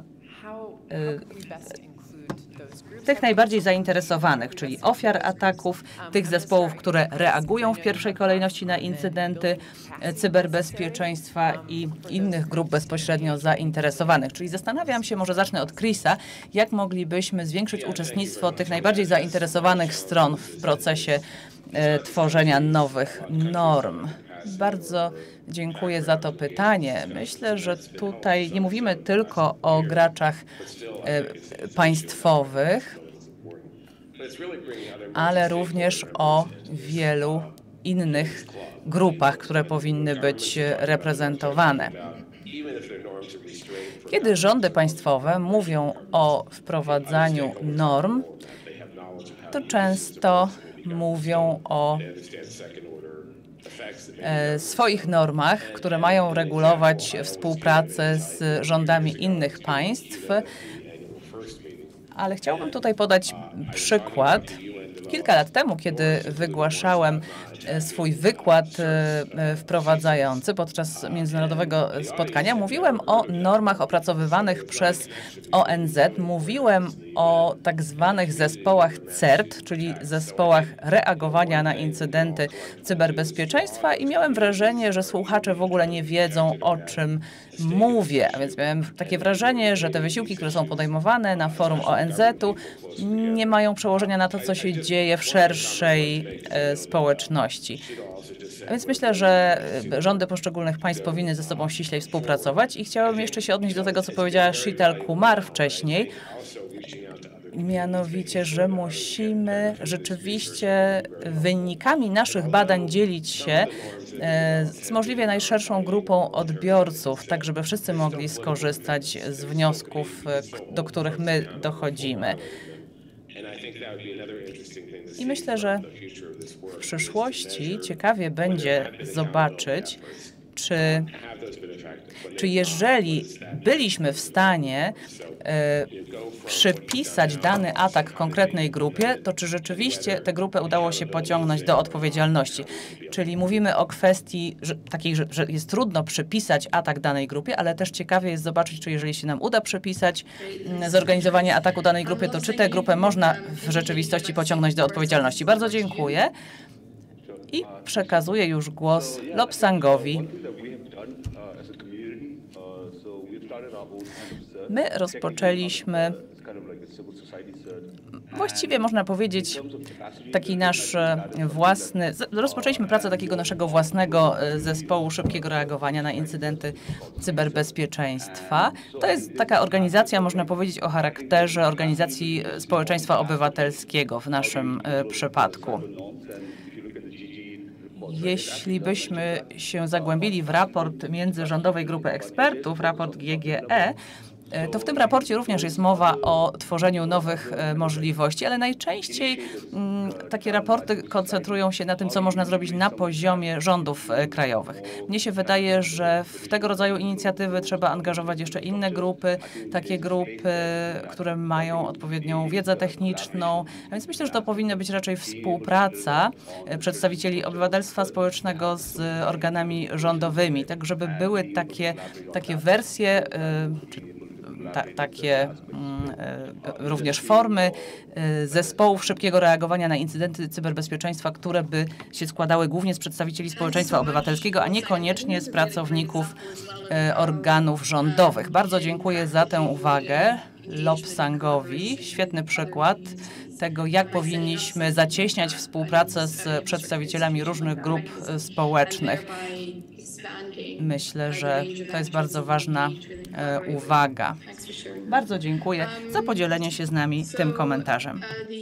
tych najbardziej zainteresowanych, czyli ofiar ataków, tych zespołów, które reagują w pierwszej kolejności na incydenty cyberbezpieczeństwa i innych grup bezpośrednio zainteresowanych. Czyli zastanawiam się, może zacznę od Chrisa, jak moglibyśmy zwiększyć uczestnictwo tych najbardziej zainteresowanych stron w procesie e, tworzenia nowych norm. Bardzo dziękuję za to pytanie. Myślę, że tutaj nie mówimy tylko o graczach e, państwowych, ale również o wielu innych grupach, które powinny być reprezentowane. Kiedy rządy państwowe mówią o wprowadzaniu norm, to często mówią o swoich normach, które mają regulować współpracę z rządami innych państw. Ale chciałbym tutaj podać przykład. Kilka lat temu, kiedy wygłaszałem swój wykład wprowadzający podczas międzynarodowego spotkania, mówiłem o normach opracowywanych przez O N Z. Mówiłem o tak zwanych zespołach C E R T, czyli zespołach reagowania na incydenty cyberbezpieczeństwa i miałem wrażenie, że słuchacze w ogóle nie wiedzą, o czym mówię. A więc miałem takie wrażenie, że te wysiłki, które są podejmowane na forum O N Z-u, nie mają przełożenia na to, co się dzieje w szerszej e, społeczności. A więc myślę, że rządy poszczególnych państw powinny ze sobą ściślej współpracować i chciałabym jeszcze się odnieść do tego, co powiedziała Sheetal Kumar wcześniej. Mianowicie, że musimy rzeczywiście wynikami naszych badań dzielić się z możliwie najszerszą grupą odbiorców, tak żeby wszyscy mogli skorzystać z wniosków, do których my dochodzimy. I myślę, że w przyszłości ciekawie będzie zobaczyć, czy, czy jeżeli byliśmy w stanie e, przypisać dany atak konkretnej grupie, to czy rzeczywiście tę grupę udało się pociągnąć do odpowiedzialności. Czyli mówimy o kwestii że, takiej, że, że jest trudno przypisać atak danej grupie, ale też ciekawie jest zobaczyć, czy jeżeli się nam uda przypisać m, zorganizowanie ataku danej grupie, to czy tę grupę można w rzeczywistości pociągnąć do odpowiedzialności. Bardzo dziękuję. I przekazuję już głos Lobsangowi. My rozpoczęliśmy, właściwie można powiedzieć, taki nasz własny, rozpoczęliśmy pracę takiego naszego własnego zespołu szybkiego reagowania na incydenty cyberbezpieczeństwa. To jest taka organizacja, można powiedzieć, o charakterze organizacji społeczeństwa obywatelskiego w naszym przypadku. Jeśli byśmy się zagłębili w raport międzyrządowej grupy ekspertów, raport G G E, to w tym raporcie również jest mowa o tworzeniu nowych możliwości, ale najczęściej m, takie raporty koncentrują się na tym, co można zrobić na poziomie rządów krajowych. Mnie się wydaje, że w tego rodzaju inicjatywy trzeba angażować jeszcze inne grupy, takie grupy, które mają odpowiednią wiedzę techniczną, a więc myślę, że to powinna być raczej współpraca przedstawicieli obywatelstwa społecznego z organami rządowymi, tak żeby były takie, takie wersje, czy Ta, takie mm, również formy y, zespołów szybkiego reagowania na incydenty cyberbezpieczeństwa, które by się składały głównie z przedstawicieli społeczeństwa obywatelskiego, a niekoniecznie z pracowników y, organów rządowych. Bardzo dziękuję za tę uwagę Lobsangowi. Świetny przykład tego, jak powinniśmy zacieśniać współpracę z przedstawicielami różnych grup y, społecznych. Myślę, że to jest bardzo ważna e, uwaga. Bardzo dziękuję za podzielenie się z nami tym komentarzem.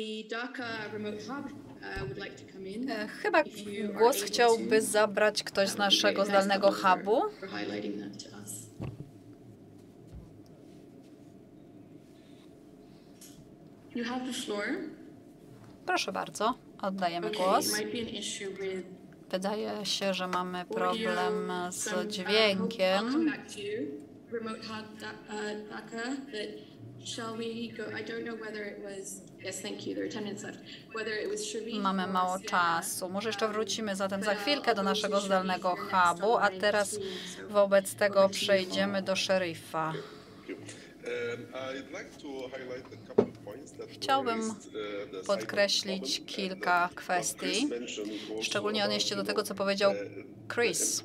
E, chyba głos chciałby zabrać ktoś z naszego zdalnego hubu. Proszę bardzo, oddajemy głos. Wydaje się, że mamy problem z dźwiękiem. Mamy mało czasu. Może jeszcze wrócimy zatem za chwilkę do naszego zdalnego hubu, a teraz wobec tego przejdziemy do szeryfa. Chciałbym podkreślić kilka kwestii, szczególnie odnieść się do tego, co powiedział Chris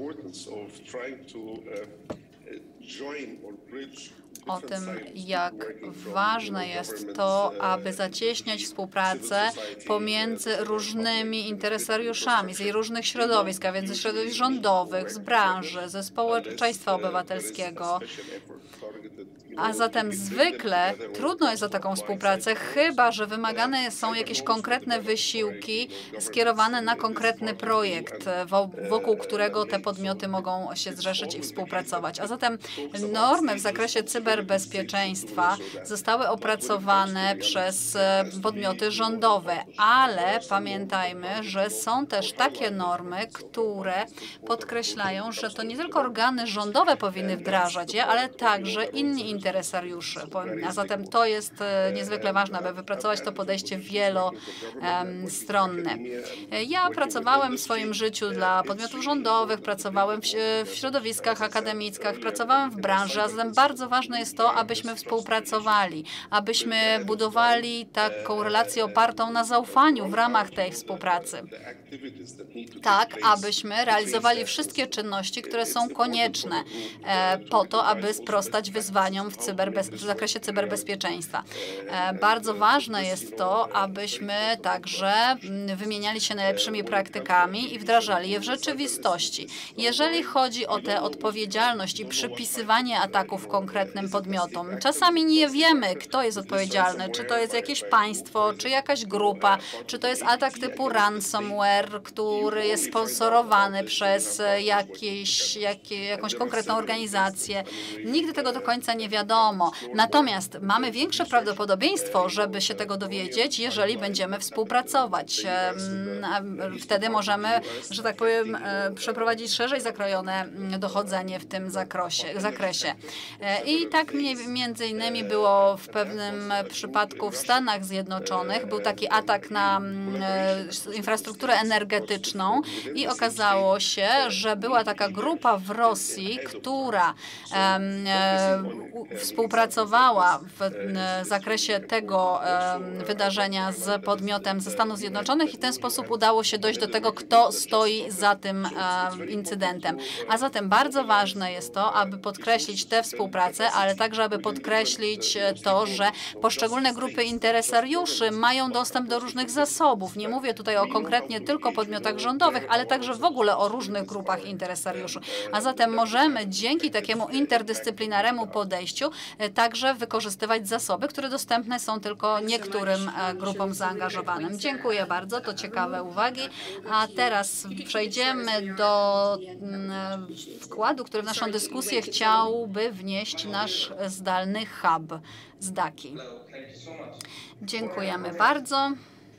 o tym, jak ważne jest to, aby zacieśniać współpracę pomiędzy różnymi interesariuszami z różnych środowisk, a więc ze środowisk rządowych, z branży, ze społeczeństwa obywatelskiego. A zatem zwykle trudno jest o taką współpracę, chyba że wymagane są jakieś konkretne wysiłki skierowane na konkretny projekt, wokół którego te podmioty mogą się zrzeszyć i współpracować. A zatem normy w zakresie cyberbezpieczeństwa zostały opracowane przez podmioty rządowe, ale pamiętajmy, że są też takie normy, które podkreślają, że to nie tylko organy rządowe powinny wdrażać je, ale także inni interesariusze. A zatem to jest niezwykle ważne, aby wypracować to podejście wielostronne. Ja pracowałem w swoim życiu dla podmiotów rządowych, pracowałem w środowiskach akademickich, pracowałem w branży, a zatem bardzo ważne jest to, abyśmy współpracowali, abyśmy budowali taką relację opartą na zaufaniu w ramach tej współpracy. Tak, abyśmy realizowali wszystkie czynności, które są konieczne e, po to, aby sprostać wyzwaniom w, cyberbez... w zakresie cyberbezpieczeństwa. E, bardzo ważne jest to, abyśmy także wymieniali się najlepszymi praktykami i wdrażali je w rzeczywistości. Jeżeli chodzi o tę odpowiedzialność i przypisywanie ataków konkretnym podmiotom, czasami nie wiemy, kto jest odpowiedzialny, czy to jest jakieś państwo, czy jakaś grupa, czy to jest atak typu ransomware, który jest sponsorowany przez jakieś, jakie, jakąś konkretną organizację. Nigdy tego do końca nie wiadomo. Natomiast mamy większe prawdopodobieństwo, żeby się tego dowiedzieć, jeżeli będziemy współpracować. Wtedy możemy, że tak powiem, przeprowadzić szerzej zakrojone dochodzenie w tym zakresie. zakresie. I tak między innymi było w pewnym przypadku w Stanach Zjednoczonych. Był taki atak na infrastrukturę energetyczną i okazało się, że była taka grupa w Rosji, która um, e, współpracowała w e, zakresie tego e, wydarzenia z podmiotem ze Stanów Zjednoczonych i w ten sposób udało się dojść do tego, kto stoi za tym e, incydentem. A zatem bardzo ważne jest to, aby podkreślić tę współpracę, ale także, aby podkreślić to, że poszczególne grupy interesariuszy mają dostęp do różnych zasobów. Nie mówię tutaj o konkretnie tylko podmiotach rządowych, ale także w ogóle o różnych grupach interesariuszy. A zatem możemy dzięki takiemu interdyscyplinarnemu podejściu także wykorzystywać zasoby, które dostępne są tylko niektórym grupom zaangażowanym. Dziękuję bardzo, to ciekawe uwagi. A teraz przejdziemy do wkładu, który w naszą dyskusję chciałby wnieść nasz zdalny hub z Daki. Dziękujemy bardzo.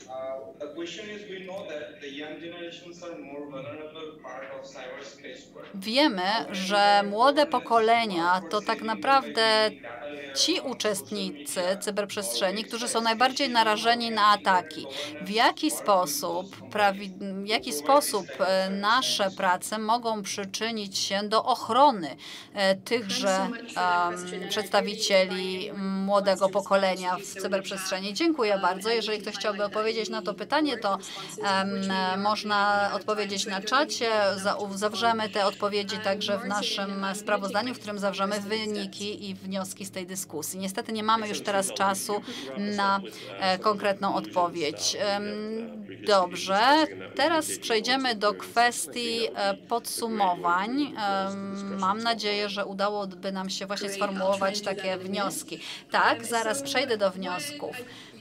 Wiemy, że młode pokolenia to tak naprawdę ci uczestnicy cyberprzestrzeni, którzy są najbardziej narażeni na ataki. W jaki sposób, w jaki sposób nasze prace mogą przyczynić się do ochrony tychże um, przedstawicieli młodego pokolenia w cyberprzestrzeni? Dziękuję bardzo. Jeżeli ktoś chciałby odpowiedzieć na to pytanie, to um, można odpowiedzieć na czacie. Zawrzemy te odpowiedzi także w naszym sprawozdaniu, w którym zawrzemy wyniki i wnioski z tej dyskusji. Niestety nie mamy już teraz czasu na e, konkretną odpowiedź. E, dobrze, teraz przejdziemy do kwestii e, podsumowań. E, mam nadzieję, że udałoby nam się właśnie sformułować takie wnioski. Tak, zaraz przejdę do wniosków.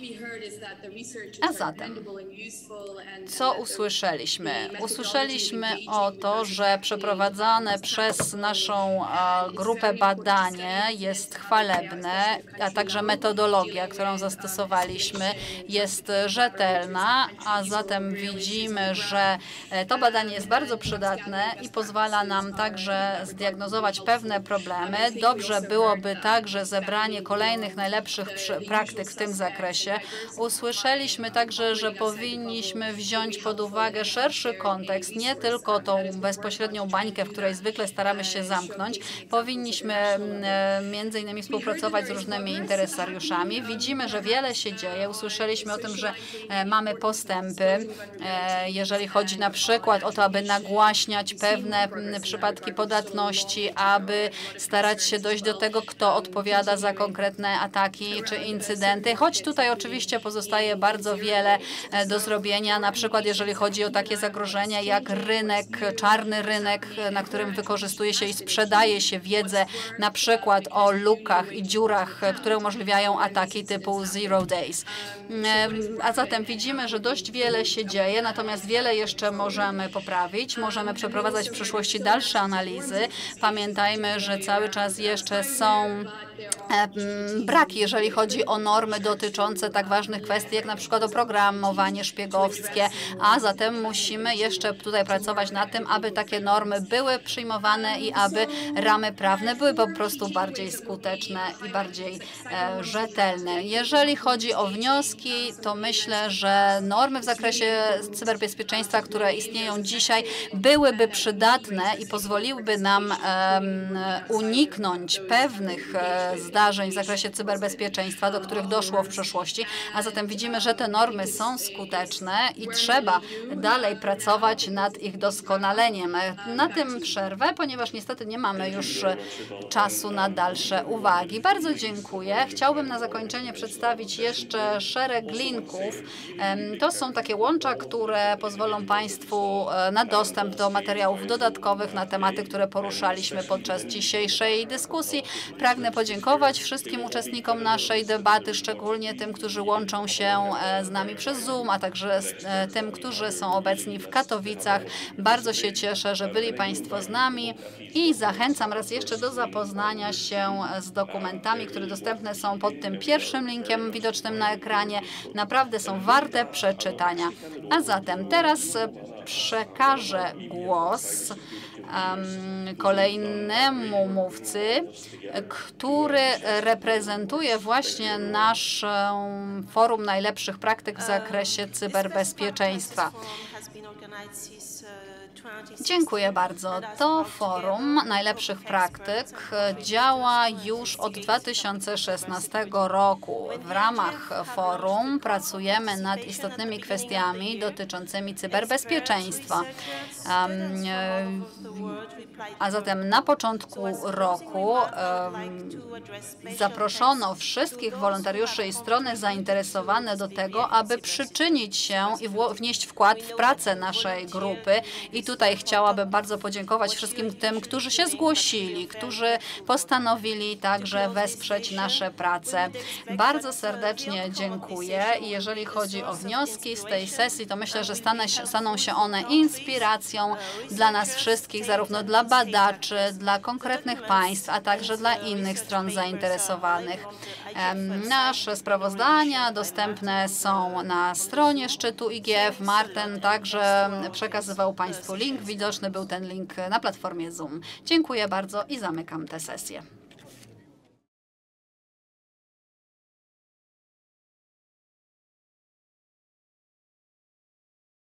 A zatem, co usłyszeliśmy? Usłyszeliśmy o to, że przeprowadzane przez naszą grupę badanie jest chwalebne, a także metodologia, którą zastosowaliśmy, jest rzetelna, a zatem widzimy, że to badanie jest bardzo przydatne i pozwala nam także zdiagnozować pewne problemy. Dobrze byłoby także zebranie kolejnych najlepszych praktyk w tym zakresie. Usłyszeliśmy także, że powinniśmy wziąć pod uwagę szerszy kontekst, nie tylko tą bezpośrednią bańkę, w której zwykle staramy się zamknąć. Powinniśmy między innymi współpracować z różnymi interesariuszami. Widzimy, że wiele się dzieje. Usłyszeliśmy o tym, że mamy postępy, jeżeli chodzi na przykład o to, aby nagłaśniać pewne przypadki podatności, aby starać się dojść do tego, kto odpowiada za konkretne ataki czy incydenty. Choć tutaj oczywiście pozostaje bardzo wiele do zrobienia, na przykład jeżeli chodzi o takie zagrożenia jak rynek, czarny rynek, na którym wykorzystuje się i sprzedaje się wiedzę na przykład o lukach i dziurach, które umożliwiają ataki typu Zero Days. A zatem widzimy, że dość wiele się dzieje, natomiast wiele jeszcze możemy poprawić, możemy przeprowadzać w przyszłości dalsze analizy. Pamiętajmy, że cały czas jeszcze są braki, jeżeli chodzi o normy dotyczące tak ważnych kwestii, jak na przykład oprogramowanie szpiegowskie, a zatem musimy jeszcze tutaj pracować nad tym, aby takie normy były przyjmowane i aby ramy prawne były po prostu bardziej skuteczne i bardziej e, rzetelne. Jeżeli chodzi o wnioski, to myślę, że normy w zakresie cyberbezpieczeństwa, które istnieją dzisiaj, byłyby przydatne i pozwoliłyby nam e, uniknąć pewnych e, zdarzeń w zakresie cyberbezpieczeństwa, do których doszło w przeszłości, a zatem widzimy, że te normy są skuteczne i trzeba dalej pracować nad ich doskonaleniem. Na tym przerwę, ponieważ niestety nie mamy już czasu na dalsze uwagi. Bardzo dziękuję. Chciałbym na zakończenie przedstawić jeszcze szereg linków. To są takie łącza, które pozwolą Państwu na dostęp do materiałów dodatkowych na tematy, które poruszaliśmy podczas dzisiejszej dyskusji. Pragnę podziękować wszystkim uczestnikom naszej debaty, szczególnie tym, którzy łączą się z nami przez Zoom, a także tym, którzy są obecni w Katowicach. Bardzo się cieszę, że byli Państwo z nami i zachęcam raz jeszcze do zapoznania się z dokumentami, które dostępne są pod tym pierwszym linkiem widocznym na ekranie. Naprawdę są warte przeczytania. A zatem teraz przekażę głos um, kolejnemu mówcy, który reprezentuje właśnie nasz Forum Najlepszych Praktyk w zakresie cyberbezpieczeństwa. Dziękuję bardzo. To Forum Najlepszych Praktyk działa już od dwa tysiące szesnastego roku. W ramach forum pracujemy nad istotnymi kwestiami dotyczącymi cyberbezpieczeństwa. A zatem na początku roku zaproszono wszystkich wolontariuszy i strony zainteresowane do tego, aby przyczynić się i wnieść wkład w pracę naszej grupy. I tutaj chciałabym bardzo podziękować wszystkim tym, którzy się zgłosili, którzy postanowili także wesprzeć nasze prace. Bardzo serdecznie dziękuję i jeżeli chodzi o wnioski z tej sesji, to myślę, że staną się one inspiracją dla nas wszystkich, zarówno dla badaczy, dla konkretnych państw, a także dla innych stron zainteresowanych. Nasze sprawozdania dostępne są na stronie szczytu I G F. Martin także przekazywał Państwu link. Widoczny był ten link na platformie Zoom. Dziękuję bardzo i zamykam tę sesję.